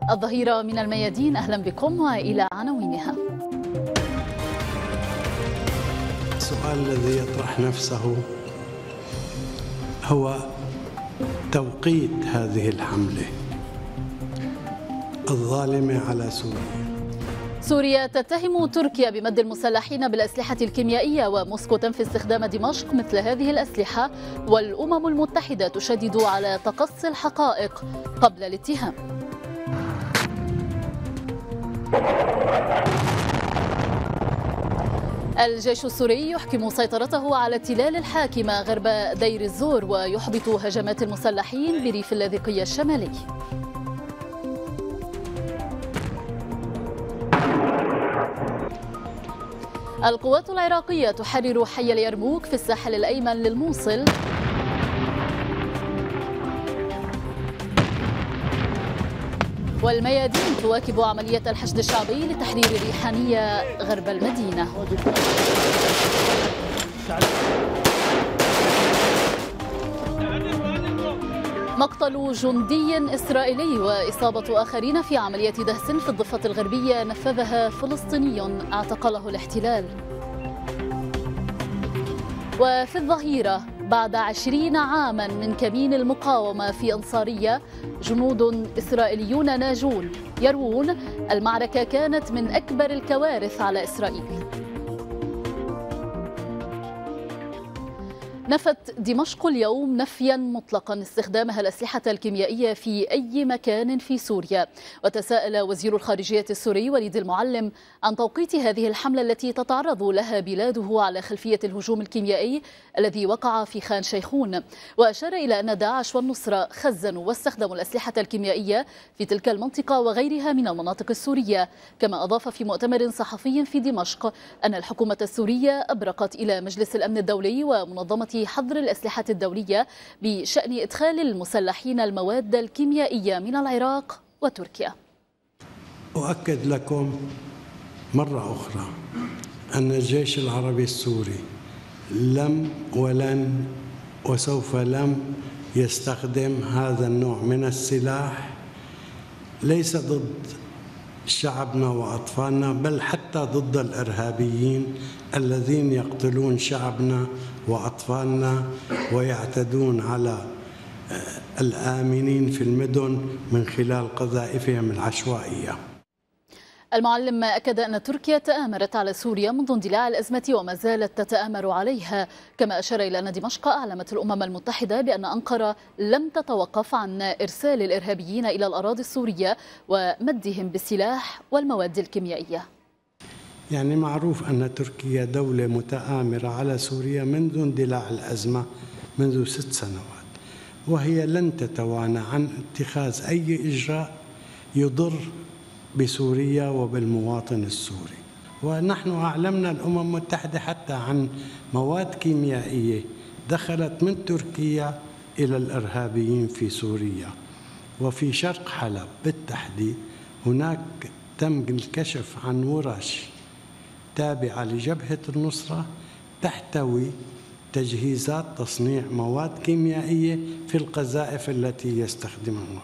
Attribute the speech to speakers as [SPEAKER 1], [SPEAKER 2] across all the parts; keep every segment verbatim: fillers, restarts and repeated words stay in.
[SPEAKER 1] الظهيرة من الميادين، أهلا بكم وإلى عناوينها.
[SPEAKER 2] السؤال الذي يطرح نفسه هو توقيت هذه الحملة الظالمة على سوريا.
[SPEAKER 1] سوريا تتهم تركيا بمد المسلحين بالأسلحة الكيميائية، وموسكو تنفي استخدام دمشق مثل هذه الأسلحة، والأمم المتحدة تشدد على تقصي الحقائق قبل الاتهام. الجيش السوري يحكم سيطرته على التلال الحاكمة غرب دير الزور، ويحبط هجمات المسلحين بريف اللاذقية الشمالي. القوات العراقية تحرر حي اليرموك في الساحل الأيمن للموصل. والميادين تواكب عملية الحشد الشعبي لتحرير الريحانية غرب المدينة. مقتل جندي إسرائيلي وإصابة آخرين في عملية دهس في الضفة الغربية نفذها فلسطيني اعتقله الاحتلال. وفي الظهيرة، بعد عشرين عاما من كمين المقاومة في أنصارية، جنود إسرائيليون ناجون يروون المعركة كانت من أكبر الكوارث على إسرائيل. نفت دمشق اليوم نفيا مطلقا استخدامها الأسلحة الكيميائية في أي مكان في سوريا، وتساءل وزير الخارجية السوري وليد المعلم عن توقيت هذه الحملة التي تتعرض لها بلاده على خلفية الهجوم الكيميائي الذي وقع في خان شيخون، وأشار إلى أن داعش والنصرة خزنوا واستخدموا الأسلحة الكيميائية في تلك المنطقة وغيرها من المناطق السورية. كما أضاف في مؤتمر صحفي في دمشق أن الحكومة السورية أبرقت إلى مجلس الأمن الدولي ومنظمة حظر الأسلحة الدولية بشأن إدخال المسلحين المواد الكيميائية من العراق وتركيا.
[SPEAKER 2] أؤكد لكم مرة أخرى أن الجيش العربي السوري لم ولن وسوف لم يستخدم هذا النوع من السلاح، ليس ضد شعبنا وأطفالنا، بل حتى ضد الإرهابيين الذين يقتلون شعبنا وأطفالنا ويعتدون على الآمنين في المدن من خلال قذائفهم العشوائية.
[SPEAKER 1] المعلم أكد أن تركيا تآمرت على سوريا منذ اندلاع الأزمة وما زالت تتآمر عليها، كما أشار إلى أن دمشق أعلمت الأمم المتحدة بأن أنقرة لم تتوقف عن إرسال الإرهابيين إلى الأراضي السورية ومدهم بالسلاح والمواد الكيميائية.
[SPEAKER 2] يعني معروف أن تركيا دولة متآمرة على سوريا منذ اندلاع الأزمة منذ ست سنوات، وهي لن تتوانى عن اتخاذ أي إجراء يضر بسوريا وبالمواطن السوري. ونحن أعلمنا الأمم المتحدة حتى عن مواد كيميائية دخلت من تركيا إلى الإرهابيين في سوريا وفي شرق حلب بالتحديد. هناك تم الكشف عن ورش تابعة لجبهة النصرة تحتوي تجهيزات تصنيع مواد كيميائية في القذائف التي يستخدمونها.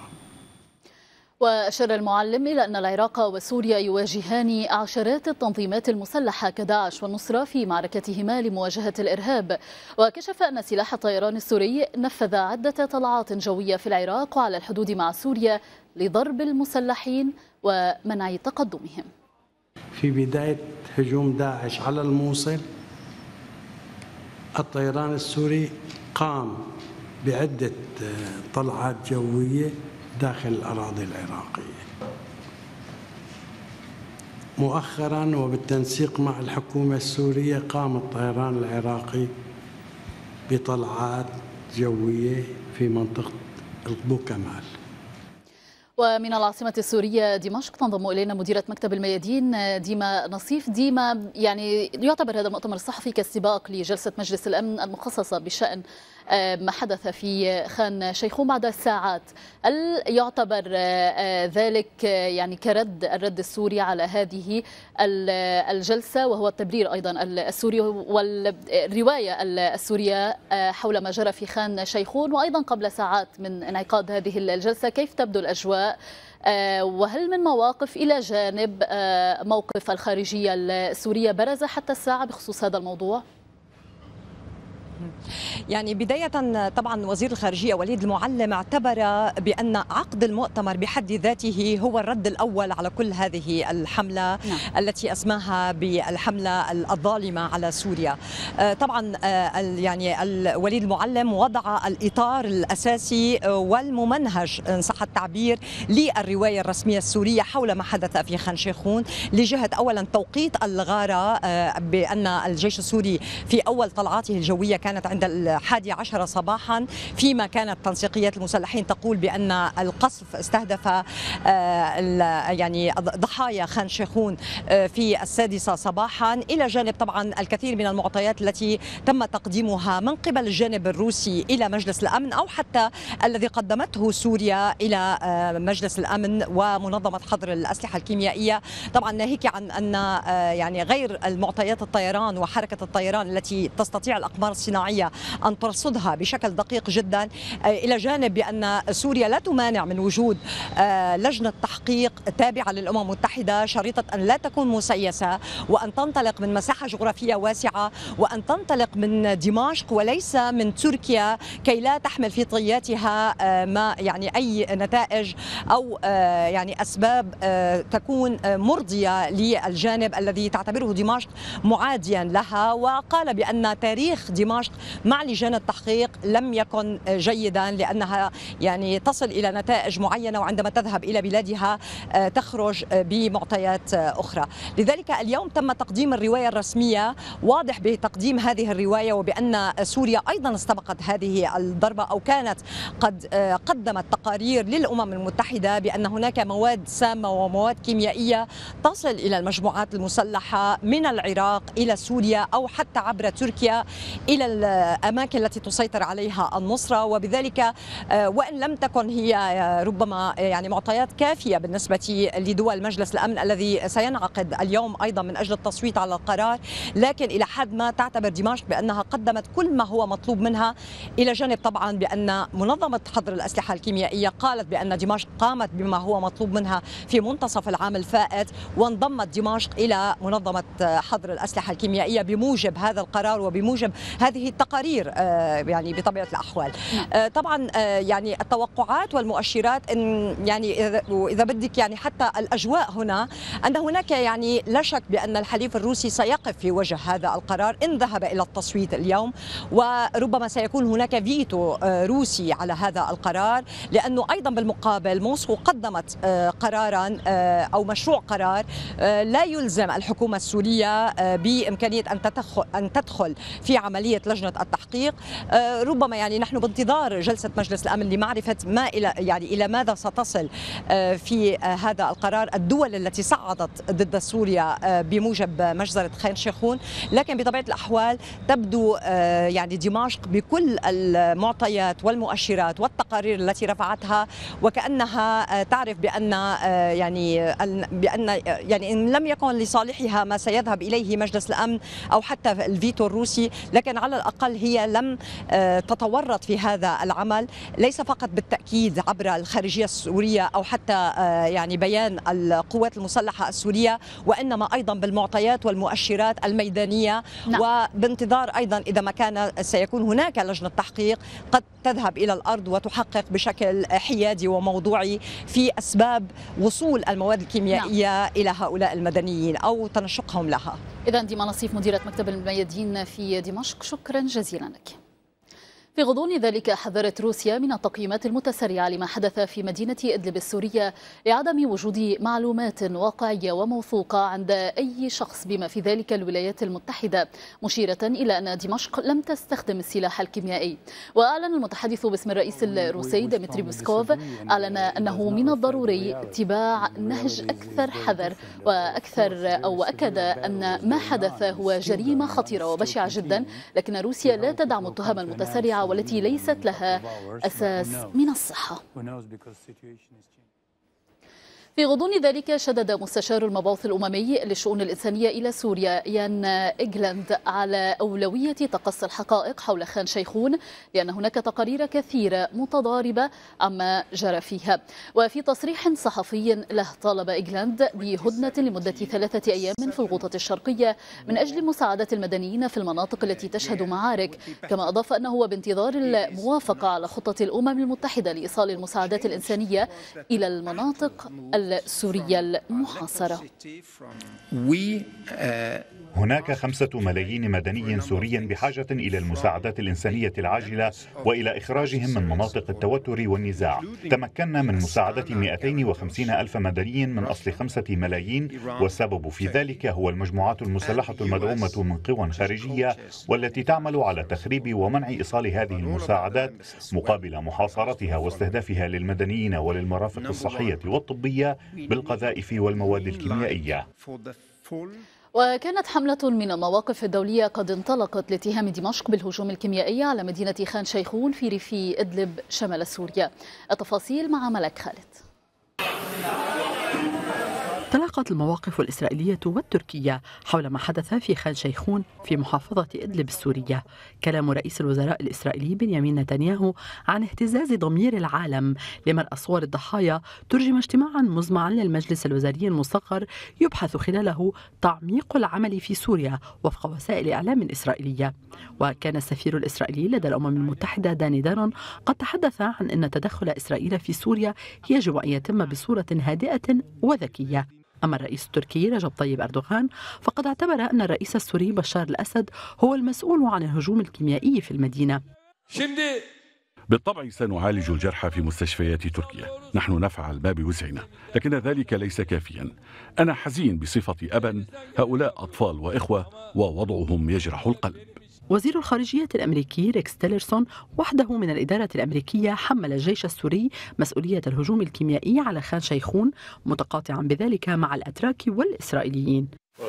[SPEAKER 1] وأشار المعلم إلى أن العراق وسوريا يواجهان عشرات التنظيمات المسلحة كداعش والنصرة في معركتهما لمواجهة الإرهاب، وكشف أن سلاح الطيران السوري نفذ عدة طلعات جوية في العراق وعلى الحدود مع سوريا لضرب المسلحين ومنع تقدمهم.
[SPEAKER 2] في بداية هجوم داعش على الموصل، الطيران السوري قام بعدة طلعات جوية داخل الأراضي العراقية. مؤخراً وبالتنسيق مع الحكومة السورية قام الطيران العراقي بطلعات جوية في منطقة البوكمال.
[SPEAKER 1] ومن العاصمة السورية دمشق تنضم إلينا مديرة مكتب الميادين ديما نصيف. ديما، يعني يعتبر هذا المؤتمر الصحفي كالسباق لجلسة مجلس الأمن المخصصة بشأن ما حدث في خان شيخون بعد ساعات، هل يعتبر ذلك يعني كرد الرد السوري على هذه الجلسة، وهو التبرير أيضا السوري والرواية السورية حول ما جرى في خان شيخون، وأيضا قبل ساعات من انعقاد هذه الجلسة كيف تبدو الأجواء؟ وهل من مواقف إلى جانب موقف الخارجية السورية برز حتى الساعة بخصوص هذا الموضوع؟
[SPEAKER 3] يعني بداية طبعا وزير الخارجية وليد المعلم اعتبر بأن عقد المؤتمر بحد ذاته هو الرد الأول على كل هذه الحملة نعم. التي أسماها بالحملة الظالمة على سوريا. طبعا يعني وليد المعلم وضع الإطار الأساسي والممنهج إن صح التعبير للرواية الرسمية السورية حول ما حدث في خان شيخون، لجهة أولا توقيت الغارة بأن الجيش السوري في أول طلعاته الجوية كانت عند الحادي عشر صباحا، فيما كانت تنسيقيات المسلحين تقول بأن القصف استهدف يعني ضحايا خان شيخون في السادسة صباحا، إلى جانب طبعا الكثير من المعطيات التي تم تقديمها من قبل الجانب الروسي إلى مجلس الأمن، أو حتى الذي قدمته سوريا إلى مجلس الأمن ومنظمة حظر الأسلحة الكيميائية. طبعا ناهيك عن أن يعني غير المعطيات الطيران وحركة الطيران التي تستطيع الأقمار الصناعية أن ترصدها بشكل دقيق جدا، إلى جانب بأن سوريا لا تمانع من وجود لجنة تحقيق تابعة للأمم المتحدة، شريطة أن لا تكون مسيسة وأن تنطلق من مساحة جغرافية واسعة وأن تنطلق من دمشق وليس من تركيا، كي لا تحمل في طياتها ما يعني أي نتائج أو يعني أسباب تكون مرضية للجانب الذي تعتبره دمشق معاديا لها. وقال بأن تاريخ دمشق مع لجان التحقيق لم يكن جيدا، لأنها يعني تصل إلى نتائج معينة وعندما تذهب إلى بلادها تخرج بمعطيات أخرى. لذلك اليوم تم تقديم الرواية الرسمية، واضح بتقديم هذه الرواية وبأن سوريا أيضا استبقت هذه الضربة أو كانت قد قدمت تقارير للأمم المتحدة بأن هناك مواد سامة ومواد كيميائية تصل إلى المجموعات المسلحة من العراق إلى سوريا أو حتى عبر تركيا إلى الأماكن التي تسيطر عليها النصرة. وبذلك وإن لم تكن هي ربما يعني معطيات كافية بالنسبة لدول مجلس الأمن الذي سينعقد اليوم أيضا من أجل التصويت على القرار، لكن إلى حد ما تعتبر دمشق بأنها قدمت كل ما هو مطلوب منها، إلى جانب طبعا بأن منظمة حظر الأسلحة الكيميائية قالت بأن دمشق قامت بما هو مطلوب منها في منتصف العام الفائت، وانضمت دمشق إلى منظمة حظر الأسلحة الكيميائية بموجب هذا القرار وبموجب هذه التقارير يعني بطبيعة الأحوال. طبعا يعني التوقعات والمؤشرات إن يعني إذا بدك يعني حتى الأجواء هنا أن هناك يعني لا شك بأن الحليف الروسي سيقف في وجه هذا القرار إن ذهب إلى التصويت اليوم، وربما سيكون هناك فيتو روسي على هذا القرار، لأنه أيضا بالمقابل موسكو قدمت قرارا أو مشروع قرار لا يلزم الحكومة السورية بإمكانية أن تدخل أن تدخل في عملية لجنة التحقيق. ربما يعني نحن بانتظار جلسة مجلس الأمن لمعرفة ما إلى يعني إلى ماذا ستصل في هذا القرار الدول التي صعدت ضد سوريا بموجب مجزرة خان شيخون. لكن بطبيعة الأحوال تبدو يعني دمشق بكل المعطيات والمؤشرات والتقارير التي رفعتها وكأنها تعرف بأن يعني بأن يعني إن لم يكن لصالحها ما سيذهب إليه مجلس الأمن أو حتى الفيتو الروسي، لكن على الأقل هي لم تتورط في هذا العمل، ليس فقط بالتأكيد عبر الخارجية السورية أو حتى يعني بيان القوات المسلحة السورية، وإنما أيضا بالمعطيات والمؤشرات الميدانية. نعم. وبانتظار أيضا إذا ما كان سيكون هناك لجنة تحقيق قد تذهب إلى الأرض وتحقق بشكل حيادي وموضوعي في أسباب وصول المواد الكيميائية نعم. إلى هؤلاء المدنيين أو تنشقهم لها.
[SPEAKER 1] إذا ديما نصيف مديرة مكتب الميادين في دمشق، شكرا جزيلا لك. في غضون ذلك حذرت روسيا من التقييمات المتسرعة لما حدث في مدينة إدلب السورية لعدم وجود معلومات واقعية وموثوقة عند أي شخص بما في ذلك الولايات المتحدة، مشيرة إلى أن دمشق لم تستخدم السلاح الكيميائي. وأعلن المتحدث باسم الرئيس الروسي ديمتري بوسكوف أعلن أنه من الضروري اتباع نهج أكثر حذر وأكثر أو أكد أن ما حدث هو جريمة خطيرة وبشعة جدا، لكن روسيا لا تدعم التهم المتسرعة السريعة والتي ليست لها أساس من الصحة. في غضون ذلك شدد مستشار المبعوث الأممي للشؤون الإنسانية إلى سوريا يان إيغلاند على أولوية تقصي الحقائق حول خان شيخون لأن هناك تقارير كثيرة متضاربة عما جرى فيها. وفي تصريح صحفي له طالب إيغلاند بهدنة لمدة ثلاثة أيام في الغوطة الشرقية من أجل مساعدة المدنيين في المناطق التي تشهد معارك، كما أضاف أنه بانتظار الموافقة على خطة الأمم المتحدة لإيصال المساعدات الإنسانية إلى المناطق السورية المحاصرة.
[SPEAKER 4] هناك خمسة ملايين مدني سوري بحاجة إلى المساعدات الإنسانية العاجلة وإلى إخراجهم من مناطق التوتر والنزاع. تمكنا من مساعدة مئتين وخمسين ألف مدني من أصل خمسة ملايين، والسبب في ذلك هو المجموعات المسلحة المدعومة من قوى خارجية والتي تعمل على تخريب ومنع إيصال هذه المساعدات مقابل محاصرتها واستهدافها للمدنيين وللمرافق الصحية والطبية بالقذائف والمواد الكيميائية.
[SPEAKER 1] وكانت حملة من المواقف الدولية قد انطلقت لاتهام دمشق بالهجوم الكيميائي على مدينة خان شيخون في ريف إدلب شمال سوريا. التفاصيل مع ملك خالد.
[SPEAKER 5] تلاقت المواقف الإسرائيلية والتركية حول ما حدث في خان شيخون في محافظة إدلب السورية. كلام رئيس الوزراء الإسرائيلي بنيامين نتنياهو عن اهتزاز ضمير العالم لمرأى صور الضحايا ترجم اجتماعا مزمعا للمجلس الوزاري المصغر يبحث خلاله تعميق العمل في سوريا وفق وسائل إعلام إسرائيلية. وكان السفير الإسرائيلي لدى الأمم المتحدة داني دارون قد تحدث عن أن تدخل إسرائيل في سوريا يجب أن يتم بصورة هادئة وذكية. أما الرئيس التركي رجب طيب أردوغان فقد اعتبر أن الرئيس السوري بشار الأسد هو المسؤول عن الهجوم الكيميائي في المدينة.
[SPEAKER 6] بالطبع سنعالج الجرحى في مستشفيات تركيا، نحن نفعل ما بوسعنا، لكن ذلك ليس كافيا. أنا حزين بصفة أبا، هؤلاء أطفال وإخوة ووضعهم يجرح القلب.
[SPEAKER 5] وزير الخارجية الأمريكي ريكس تيلرسون وحده من الإدارة الأمريكية حمل الجيش السوري مسؤولية الهجوم الكيميائي على خان شيخون، متقاطعا بذلك مع الأتراك والإسرائيليين.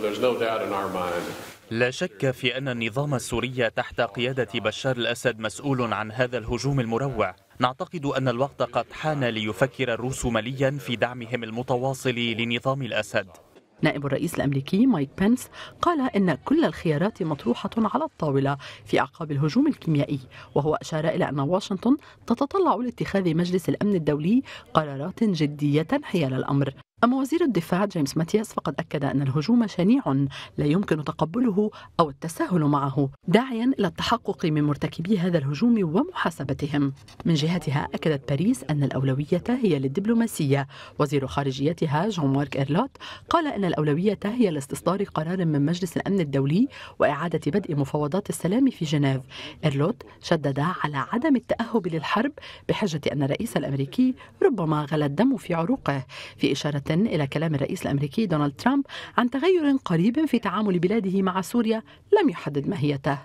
[SPEAKER 7] لا شك في أن النظام السوري تحت قيادة بشار الأسد مسؤول عن هذا الهجوم المروع. نعتقد أن الوقت قد حان ليفكر الروس مليا في دعمهم المتواصل لنظام الأسد.
[SPEAKER 5] نائب الرئيس الأمريكي مايك بنس قال إن كل الخيارات مطروحة على الطاولة في أعقاب الهجوم الكيميائي، وهو أشار إلى أن واشنطن تتطلع لاتخاذ مجلس الأمن الدولي قرارات جدية حيال الأمر. أما وزير الدفاع جيمس ماتياس فقد أكد أن الهجوم شنيع لا يمكن تقبله أو التساهل معه، داعيا إلى التحقق من مرتكبي هذا الهجوم ومحاسبتهم. من جهتها أكدت باريس أن الأولوية هي للدبلوماسية. وزير خارجيتها جون مارك إيرلوت قال أن الأولوية هي لاستصدار قرار من مجلس الأمن الدولي وإعادة بدء مفاوضات السلام في جنيف. إيرلوت شدد على عدم التأهب للحرب بحجة أن الرئيس الأمريكي ربما غلى الدم في عروقه، في إشارة إلى كلام الرئيس الأمريكي دونالد ترامب عن تغير قريب في تعامل بلاده مع سوريا لم يحدد ماهيته.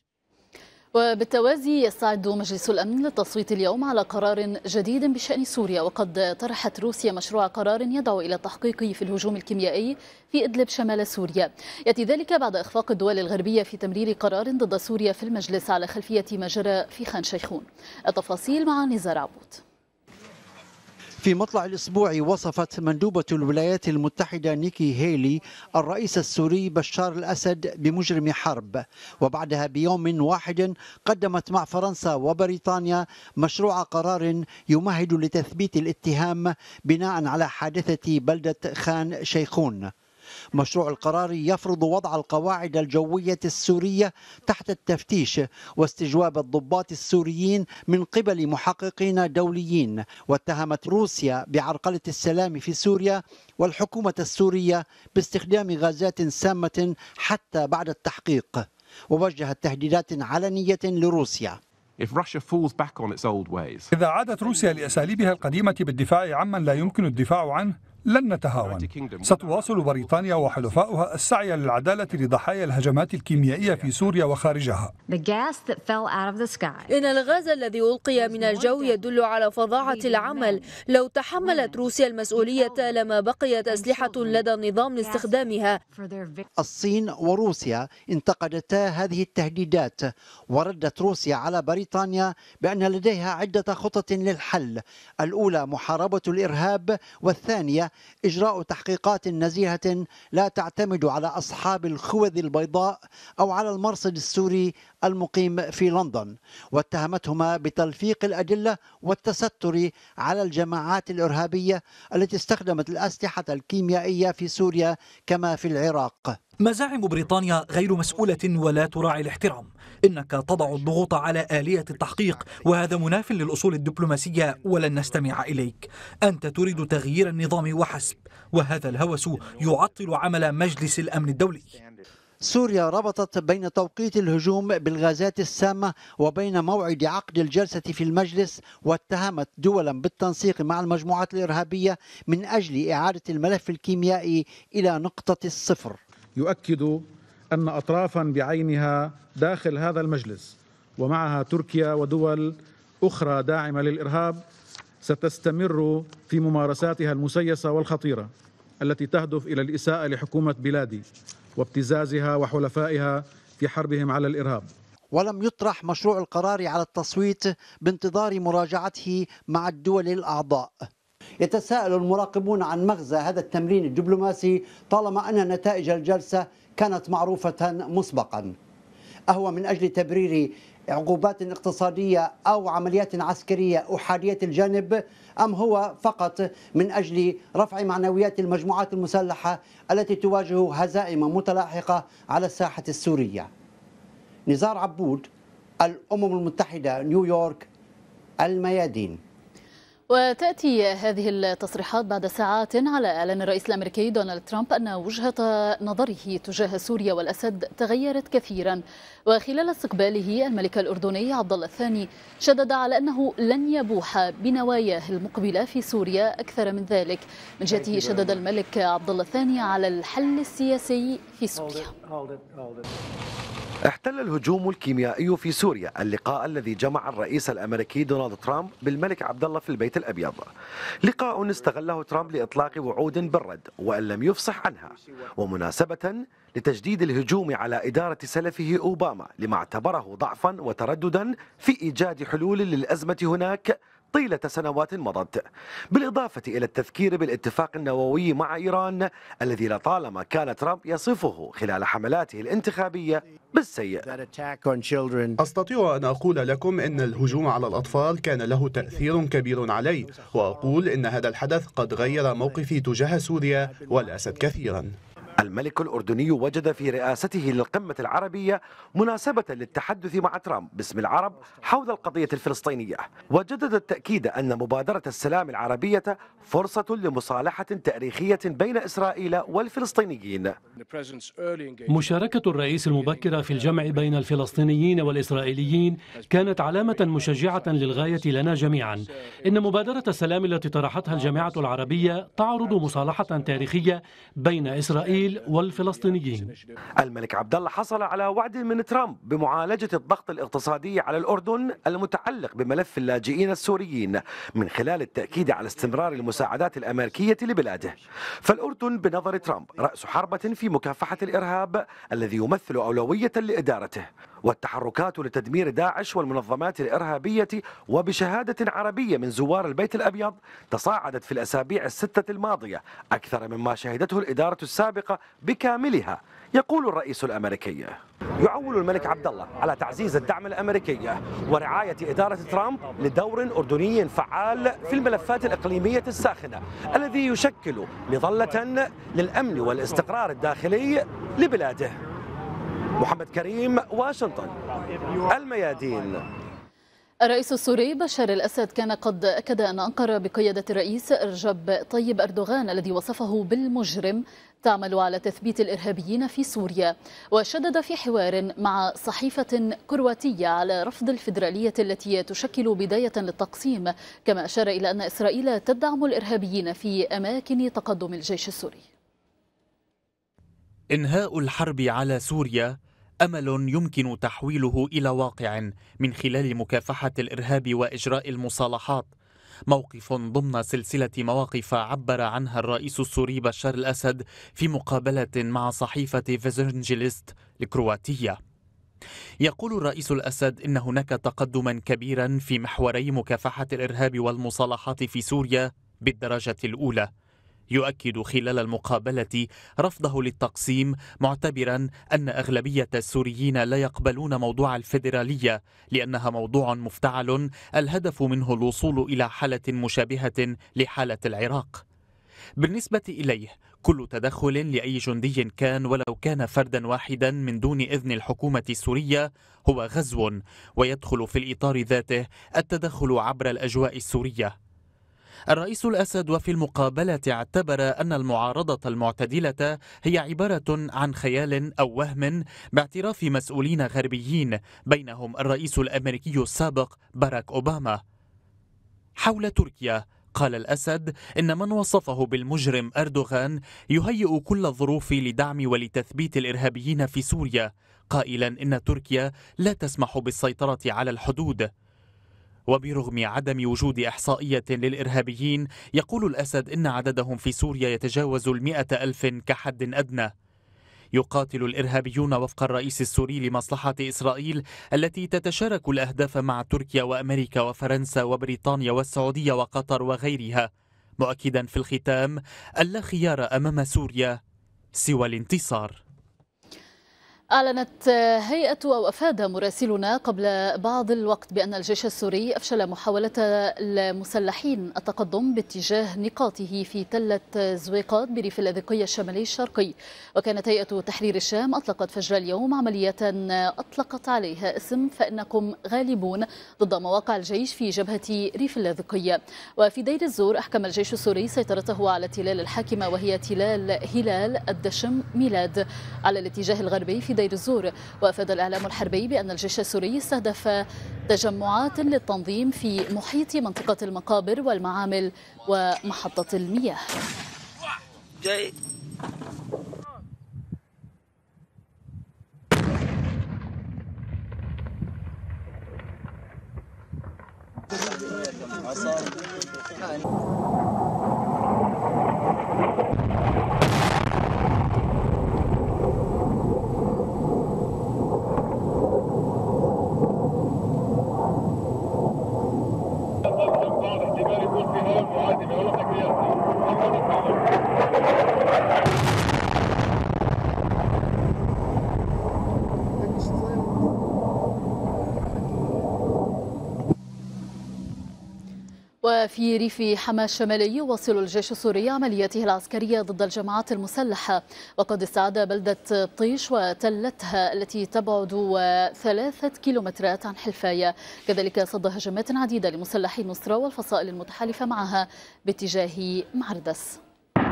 [SPEAKER 1] وبالتوازي يستعد مجلس الأمن للتصويت اليوم على قرار جديد بشأن سوريا، وقد طرحت روسيا مشروع قرار يدعو إلى التحقيق في الهجوم الكيميائي في إدلب شمال سوريا. يأتي ذلك بعد إخفاق الدول الغربية في تمرير قرار ضد سوريا في المجلس على خلفية ما جرى في خان شيخون. التفاصيل مع نزار عبود.
[SPEAKER 8] في مطلع الأسبوع وصفت مندوبة الولايات المتحدة نيكي هيلي الرئيس السوري بشار الأسد بمجرم حرب، وبعدها بيوم واحد قدمت مع فرنسا وبريطانيا مشروع قرار يمهد لتثبيت الاتهام بناء على حادثة بلدة خان شيخون. مشروع القرار يفرض وضع القواعد الجوية السورية تحت التفتيش واستجواب الضباط السوريين من قبل محققين دوليين، واتهمت روسيا بعرقلة السلام في سوريا والحكومة السورية باستخدام غازات سامة حتى بعد التحقيق، ووجهت تهديدات علنية لروسيا.
[SPEAKER 9] إذا عادت روسيا لأساليبها القديمة بالدفاع عمن لا يمكن الدفاع عنه لن نتهاون. ستواصل بريطانيا وحلفاؤها السعي للعدالة لضحايا الهجمات الكيميائية في سوريا وخارجها.
[SPEAKER 10] إن الغاز الذي ألقي من الجو يدل على فظاعة العمل. لو تحملت روسيا المسؤولية لما بقيت أسلحة لدى النظام لاستخدامها.
[SPEAKER 8] الصين وروسيا انتقدتا هذه التهديدات، وردت روسيا على بريطانيا بأن لديها عدة خطط للحل. الأولى محاربة الإرهاب، والثانية إجراء تحقيقات نزيهة لا تعتمد على أصحاب الخوذ البيضاء أو على المرصد السوري المقيم في لندن، واتهمتهما بتلفيق الأدلة والتستر على الجماعات الإرهابية التي استخدمت الأسلحة الكيميائية في سوريا كما في العراق.
[SPEAKER 11] مزاعم بريطانيا غير مسؤولة ولا تراعي الاحترام. إنك تضع الضغوط على آلية التحقيق، وهذا مناف للأصول الدبلوماسية، ولن نستمع إليك. أنت تريد تغيير النظام وحسب، وهذا الهوس يعطل عمل مجلس الأمن الدولي.
[SPEAKER 8] سوريا ربطت بين توقيت الهجوم بالغازات السامة وبين موعد عقد الجلسة في المجلس، واتهمت دولا بالتنسيق مع المجموعات الإرهابية من أجل إعادة الملف الكيميائي إلى نقطة الصفر.
[SPEAKER 12] يؤكد أن أطرافا بعينها داخل هذا المجلس ومعها تركيا ودول أخرى داعمة للإرهاب ستستمر في ممارساتها المسيسة والخطيرة التي تهدف إلى الإساءة لحكومة بلادي وابتزازها وحلفائها في حربهم على الإرهاب.
[SPEAKER 8] ولم يطرح مشروع القرار على التصويت بانتظار مراجعته مع الدول الأعضاء. يتساءل المراقبون عن مغزى هذا التمرين الدبلوماسي طالما أن نتائج الجلسة كانت معروفة مسبقا. أهو من أجل تبرير عقوبات اقتصادية أو عمليات عسكرية أحادية الجانب، أم هو فقط من أجل رفع معنويات المجموعات المسلحة التي تواجه هزائم متلاحقة على الساحة السورية؟ نزار عبود، الأمم المتحدة، نيويورك، الميادين.
[SPEAKER 1] وتأتي هذه التصريحات بعد ساعات على إعلان الرئيس الأمريكي دونالد ترامب أن وجهة نظره تجاه سوريا والأسد تغيرت كثيرا. وخلال استقباله الملك الأردني عبد الله الثاني شدد على أنه لن يبوح بنواياه المقبلة في سوريا أكثر من ذلك. من جهته شدد الملك عبد الله الثاني على الحل السياسي في سوريا.
[SPEAKER 13] احتل الهجوم الكيميائي في سوريا اللقاء الذي جمع الرئيس الامريكي دونالد ترامب بالملك عبد الله في البيت الابيض. لقاء استغله ترامب لاطلاق وعود بالرد وان لم يفصح عنها، ومناسبة لتجديد الهجوم على ادارة سلفه اوباما لما اعتبره ضعفا وترددا في ايجاد حلول للازمة هناك طيلة سنوات مضت، بالإضافة إلى التذكير بالاتفاق النووي مع إيران الذي لطالما كان ترامب يصفه خلال حملاته الانتخابية بالسيء.
[SPEAKER 14] أستطيع أن أقول لكم أن الهجوم على الأطفال كان له تأثير كبير علي، وأقول أن هذا الحدث قد غير موقفي تجاه سوريا والأسد كثيرا.
[SPEAKER 13] الملك الأردني وجد في رئاسته للقمة العربية مناسبة للتحدث مع ترامب باسم العرب حول القضية الفلسطينية، وجدد التأكيد أن مبادرة السلام العربية فرصة لمصالحة تاريخية بين إسرائيل والفلسطينيين.
[SPEAKER 15] مشاركة الرئيس المبكرة في الجمع بين الفلسطينيين والإسرائيليين كانت علامة مشجعة للغاية لنا جميعا. إن مبادرة السلام التي طرحتها الجامعة العربية تعرض مصالحة تاريخية بين إسرائيل والفلسطينيين.
[SPEAKER 13] الملك عبد الله حصل على وعد من ترامب بمعالجة الضغط الاقتصادي على الأردن المتعلق بملف اللاجئين السوريين من خلال التأكيد على استمرار المساعدات الأمريكية لبلاده. فالأردن بنظر ترامب رأس حربة في مكافحة الإرهاب الذي يمثل أولوية لإدارته، والتحركات لتدمير داعش والمنظمات الإرهابية وبشهادة عربية من زوار البيت الأبيض تصاعدت في الأسابيع الستة الماضية أكثر مما شهدته الإدارة السابقة بكاملها. يقول الرئيس الأمريكي: يعول الملك عبد الله على تعزيز الدعم الأمريكي ورعاية إدارة ترامب لدور أردني فعال في الملفات الإقليمية الساخنة الذي يشكل مظلة للأمن والاستقرار الداخلي لبلاده. محمد كريم، واشنطن، الميادين.
[SPEAKER 1] الرئيس السوري بشار الأسد كان قد أكد أن أنقرة بقيادة الرئيس رجب طيب أردوغان الذي وصفه بالمجرم تعمل على تثبيت الإرهابيين في سوريا، وشدد في حوار مع صحيفة كرواتية على رفض الفيدرالية التي تشكل بداية للتقسيم، كما أشار إلى أن إسرائيل تدعم الإرهابيين في أماكن تقدم الجيش السوري.
[SPEAKER 7] إنهاء الحرب على سوريا أمل يمكن تحويله إلى واقع من خلال مكافحة الإرهاب وإجراء المصالحات، موقف ضمن سلسلة مواقف عبر عنها الرئيس السوري بشار الأسد في مقابلة مع صحيفة فيزنجليست الكرواتية. يقول الرئيس الأسد إن هناك تقدما كبيرا في محوري مكافحة الإرهاب والمصالحات في سوريا بالدرجة الأولى. يؤكد خلال المقابلة رفضه للتقسيم، معتبرا أن أغلبية السوريين لا يقبلون موضوع الفيدرالية لأنها موضوع مفتعل الهدف منه الوصول إلى حالة مشابهة لحالة العراق. بالنسبة إليه كل تدخل لأي جندي كان ولو كان فردا واحدا من دون إذن الحكومة السورية هو غزو، ويدخل في الإطار ذاته التدخل عبر الأجواء السورية. الرئيس الأسد وفي المقابلة اعتبر أن المعارضة المعتدلة هي عبارة عن خيال أو وهم، باعتراف مسؤولين غربيين بينهم الرئيس الأمريكي السابق باراك أوباما. حول تركيا قال الأسد إن من وصفه بالمجرم أردوغان يهيئ كل الظروف لدعم ولتثبيت الإرهابيين في سوريا، قائلا إن تركيا لا تسمح بالسيطرة على الحدود. وبرغم عدم وجود إحصائية للإرهابيين، يقول الأسد إن عددهم في سوريا يتجاوز المئة ألف كحد أدنى. يقاتل الإرهابيون وفق الرئيس السوري لمصلحة إسرائيل التي تتشارك الأهداف مع تركيا وأمريكا وفرنسا وبريطانيا والسعودية وقطر وغيرها، مؤكدا في الختام أن لا خيار أمام سوريا سوى الانتصار.
[SPEAKER 1] أعلنت هيئة أو أفاد مراسلنا قبل بعض الوقت بأن الجيش السوري أفشل محاولة المسلحين التقدم باتجاه نقاطه في تلة زويقات بريف اللاذقية الشمالي الشرقي. وكانت هيئة تحرير الشام أطلقت فجر اليوم عملية أطلقت عليها اسم فإنكم غالبون ضد مواقع الجيش في جبهة ريف اللاذقية. وفي دير الزور أحكم الجيش السوري سيطرته على تلال الحاكمة وهي تلال هلال الدشم ميلاد على الاتجاه الغربي في دير الزور. وأفاد الإعلام الحربي بأن الجيش السوري استهدف تجمعات للتنظيم في محيط منطقة المقابر والمعامل ومحطة المياه. جاي. وفي ريف حما الشمالي يواصل الجيش السوري عملياته العسكرية ضد الجماعات المسلحة، وقد استعاد بلدة طيش وتلتها التي تبعد ثلاثة كيلومترات عن حلفاية. كذلك صد هجمات عديدة لمسلحي النصرة والفصائل المتحالفة معها باتجاه معردس.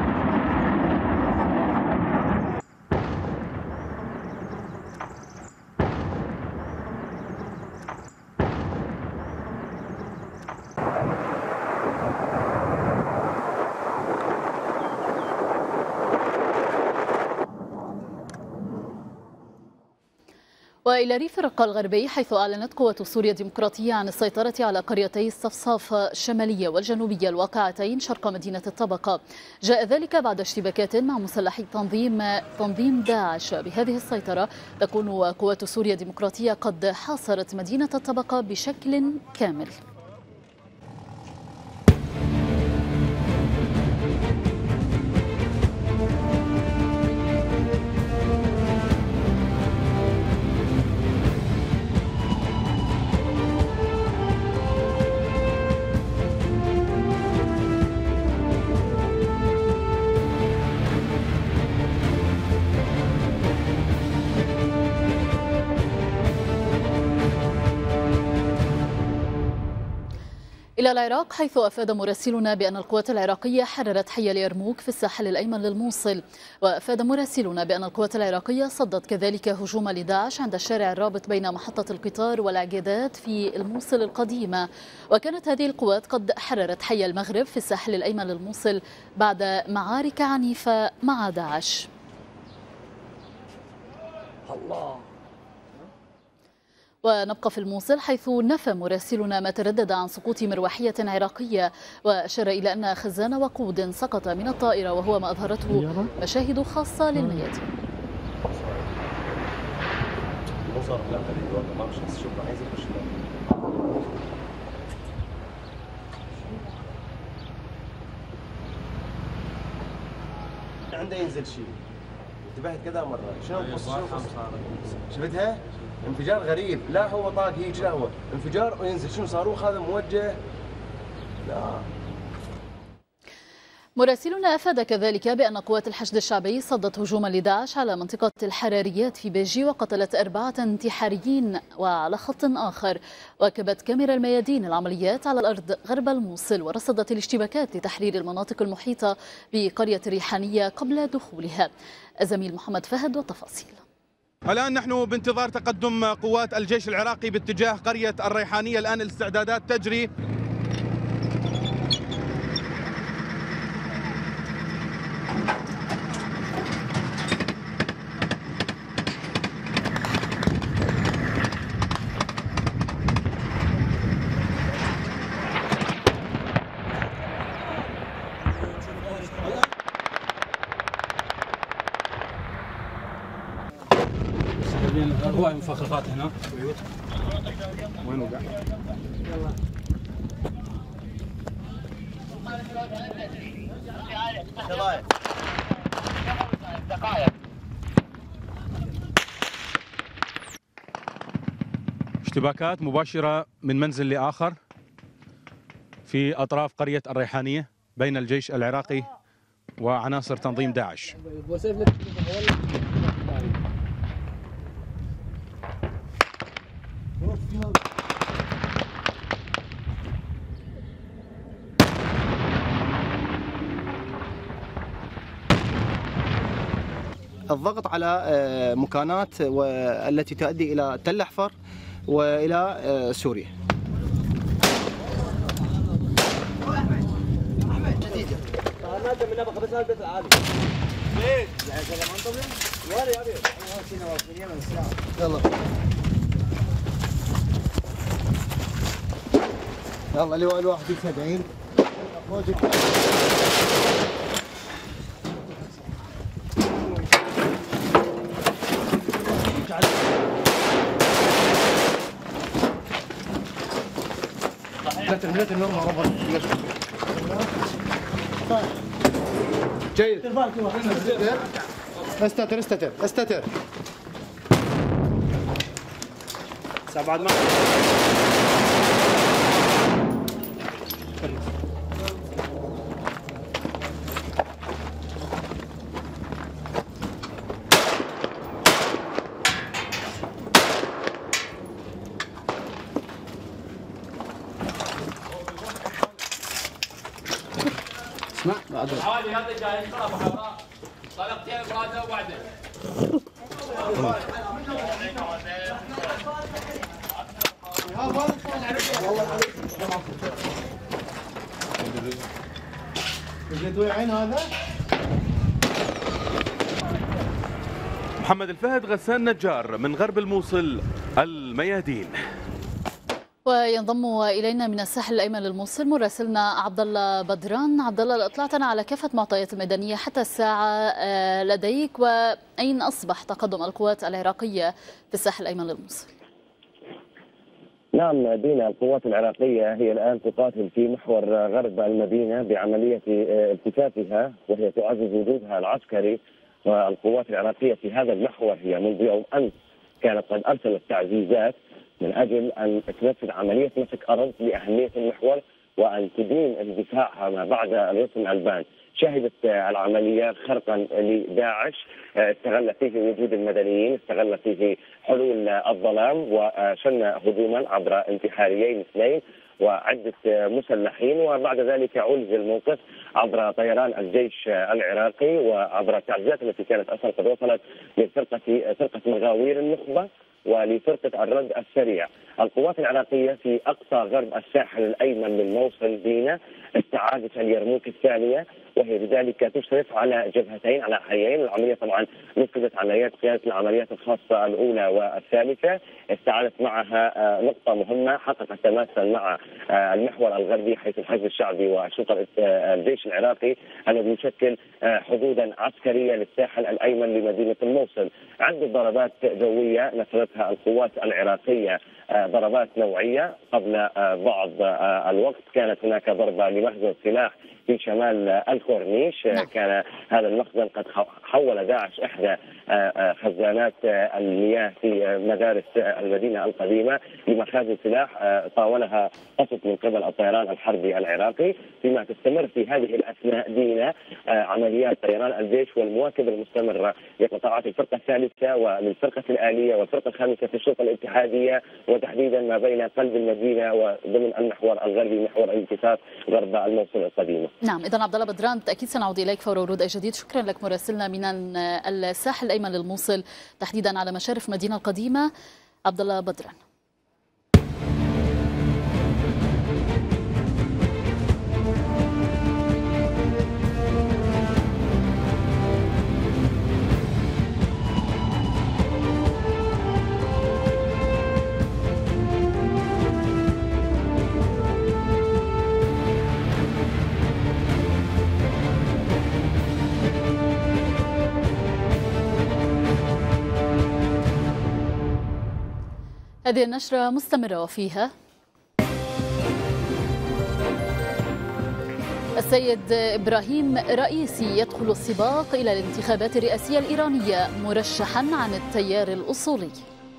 [SPEAKER 1] وإلى ريف الرقة الغربي، حيث أعلنت قوات سوريا الديمقراطية عن السيطرة على قريتي الصفصاف الشمالية والجنوبية الواقعتين شرق مدينة الطبقة. جاء ذلك بعد اشتباكات مع مسلحي تنظيم تنظيم داعش. بهذه السيطرة تكون قوات سوريا الديمقراطية قد حاصرت مدينة الطبقة بشكل كامل. إلى العراق، حيث أفاد مراسلنا بأن القوات العراقية حررت حي اليرموك في الساحل الأيمن للموصل. وأفاد مراسلنا بأن القوات العراقية صدت كذلك هجوم لداعش عند الشارع الرابط بين محطة القطار والعقيدات في الموصل القديمة. وكانت هذه القوات قد حررت حي المغرب في الساحل الأيمن للموصل بعد معارك عنيفة مع داعش. الله. ونبقى في الموصل، حيث نفى مراسلنا ما تردد عن سقوط مروحية عراقية، وأشار إلى أن خزان وقود سقط من الطائرة، وهو ما أظهرته مشاهد خاصة للميادين.
[SPEAKER 16] عنده ينزل شيء، انتبهت كذا مرة. شنو القصة؟ شفتها؟ انفجار غريب، لا هو طاق هيك، لا هو انفجار وينزل. شنو صاروخ هذا موجه؟ لا.
[SPEAKER 1] مراسلنا أفاد كذلك بأن قوات الحشد الشعبي صدت هجوما لداعش على منطقة الحراريات في بيجي وقتلت أربعة انتحاريين. وعلى خط آخر، واكبت كاميرا الميادين العمليات على الأرض غرب الموصل، ورصدت الاشتباكات لتحرير المناطق المحيطة بقرية الريحانية قبل دخولها. الزميل محمد فهد والتفاصيل.
[SPEAKER 17] الآن نحن بانتظار تقدم قوات الجيش العراقي باتجاه قرية الريحانية. الآن الاستعدادات تجري.
[SPEAKER 18] هواي مفخخات هنا. وين وقع؟ اشتباكات مباشرة من منزل لآخر في أطراف قرية الريحانية بين الجيش العراقي وعناصر تنظيم داعش.
[SPEAKER 16] الضغط على مكانات التي تؤدي إلى تل أحفر وإلى سوريا. يلا لواء الواحد وسبعين. جيد. استتر استتر استتر. بعد ما اسمع عادي هذا جاي طرف حمراء طلقتين براسه وبعدين
[SPEAKER 17] محمد الفهد، غسان نجار، من غرب الموصل، الميادين.
[SPEAKER 1] وينضم الينا من الساحل الايمن للموصل مراسلنا عبد الله بدران. عبد الله، اطلعتنا على كافه المعطيات الميدانيه حتى الساعه لديك، واين اصبح تقدم القوات العراقيه في الساحل الايمن للموصل؟
[SPEAKER 19] نعم دينا، القوات العراقيه هي الان تقاتل في محور غرب المدينه بعمليه التفافها، وهي تعزز وجودها العسكري. والقوات العراقيه في هذا المحور هي منذ يوم امس كانت قد ارسلت تعزيزات من اجل ان تنفذ عمليه مسك ارض لاهميه المحور وان تدين اندفاعها ما بعد الرسم البان. شهدت العمليات خرقا لداعش استغل فيه وجود المدنيين، استغل فيه حلول الظلام وشن هجوما عبر انتحاريين اثنين، وعدة مسلحين، وبعد ذلك عولج الموقف عبر طيران الجيش العراقي وعبر التعزيات التي كانت أصلا قد وصلت لفرقة فرقة مغاوير النخبة ولفرقة الرد السريع. القوات العراقية في أقصى غرب الساحل الأيمن للموصل دينا استعادت اليرموك الثانية، وهي بذلك تشرف على جبهتين على حيين. العملية طبعا نفذت عمليات قيادة العمليات الخاصة الأولى والثالثة، استعادت معها نقطة مهمة حققت تماسا مع المحور الغربي حيث الحشد الشعبي وشرطة الجيش العراقي الذي يشكل حدودا عسكرية للساحل الأيمن لمدينة الموصل. عدة ضربات جوية نفذتها القوات العراقية، ضربات نوعية. قبل بعض الوقت كانت هناك ضربة لمخزن سلاح في شمال الكورنيش، كان هذا المخزن قد حول داعش إحدى خزانات المياه في مدارس المدينة القديمة لمخازن سلاح طاولها قصف من قبل الطيران الحربي العراقي. فيما تستمر في هذه الأثناء دينا عمليات طيران الجيش والمواكبة المستمرة لقطاعات الفرقة الثالثة وللفرقة الآلية والفرقة الخامسة في الشرطة الاتحادية، وتحديدا ما بين قلب المدينة وضمن المحور الغربي محور الانتصار غرب الموصل القديمة.
[SPEAKER 1] نعم، إذا عبد الله بدران بالتأكيد سنعود إليك فور ورود أي جديد. شكرا لك مراسلنا من الساحل الأيمن للموصل تحديدا على مشارف المدينة القديمة عبد الله بدران. هذه النشرة مستمرة وفيها السيد إبراهيم رئيسي يدخل السباق إلى الانتخابات الرئاسية الإيرانية مرشحا عن التيار الأصولي.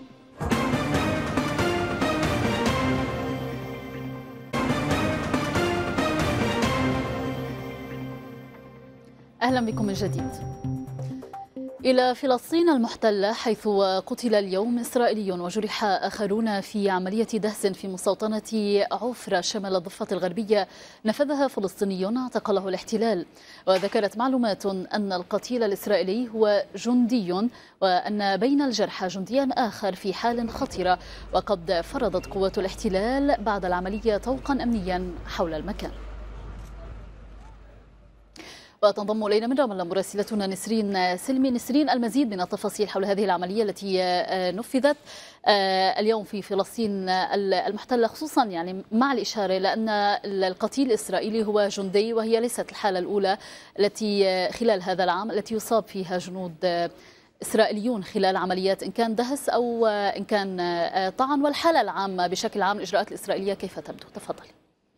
[SPEAKER 1] أهلا بكم من جديد. إلى فلسطين المحتلة حيث قتل اليوم إسرائيلي وجرح آخرون في عملية دهس في مستوطنة عفرة شمال الضفة الغربية نفذها فلسطيني اعتقله الاحتلال. وذكرت معلومات أن القتيل الإسرائيلي هو جندي وأن بين الجرحى جنديا آخر في حال خطيرة، وقد فرضت قوات الاحتلال بعد العملية طوقا أمنيا حول المكان. وتنضم إلينا من رام الله مراسلتنا نسرين سلمي. نسرين، المزيد من التفاصيل حول هذه العملية التي نفذت اليوم في فلسطين المحتلة، خصوصا يعني مع الإشارة لأن القتيل الإسرائيلي هو جندي، وهي ليست الحالة الأولى التي خلال هذا العام التي يصاب فيها جنود إسرائيليون خلال عمليات إن كان دهس أو إن كان طعن، والحالة العامة بشكل عام الإجراءات الإسرائيلية كيف تبدو؟ تفضل.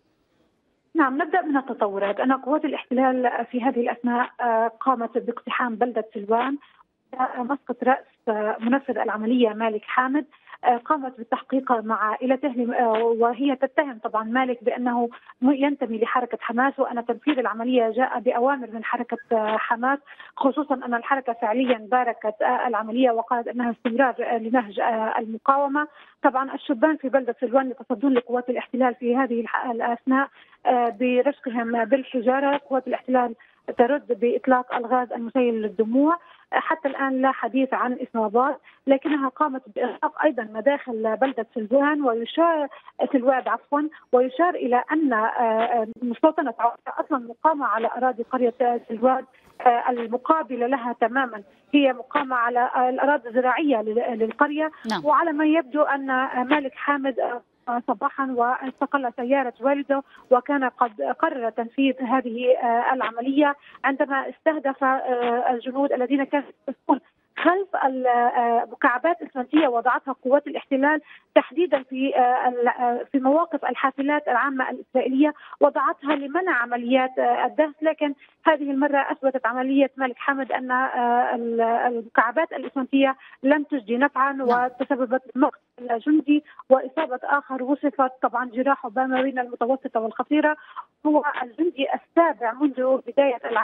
[SPEAKER 20] نعم، نبدأ من التطورات. أن قوات الاحتلال في هذه الأثناء قامت باقتحام بلدة سلوان، مسقط رأس منفذ العملية مالك حامد، قامت بالتحقيق مع عائلته وهي تتهم طبعا مالك بأنه ينتمي لحركة حماس، وأن تنفيذ العملية جاء بأوامر من حركة حماس، خصوصا أن الحركة فعليا باركت العملية وقالت أنها استمرار لنهج المقاومة. طبعا الشبان في بلدة سلوان يتصدون لقوات الاحتلال في هذه الأثناء برشقهم بالحجارة. قوات الاحتلال ترد بإطلاق الغاز المسيل للدموع. حتى الآن لا حديث عن إصابات، لكنها قامت بإغلاق أيضا مداخل بلدة سلوان ويشار سلواد عفوا ويشار إلى أن مستوطنة عفرة أصلا مقامة على أراضي قرية سلواد المقابلة لها تماما، هي مقامة على الأراضي الزراعية للقرية. نعم. وعلى ما يبدو أن مالك حامد صباحا واستقل سيارة والده، وكان قد قرر تنفيذ هذه العملية عندما استهدف الجنود الذين كانوا يسكنون خلف المكعبات الإسمنتية وضعتها قوات الاحتلال تحديدا في في مواقف الحافلات العامة الإسرائيلية، وضعتها لمنع عمليات الدهس. لكن هذه المرة أثبتت عملية مالك حامد أن المكعبات الإسمنتية لم تجدي نفعا وتسببت مقتل الجندي وإصابة آخر وصفت طبعا جراحه ما بين المتوسطة والخطيرة. هو الجندي السابع منذ بداية العام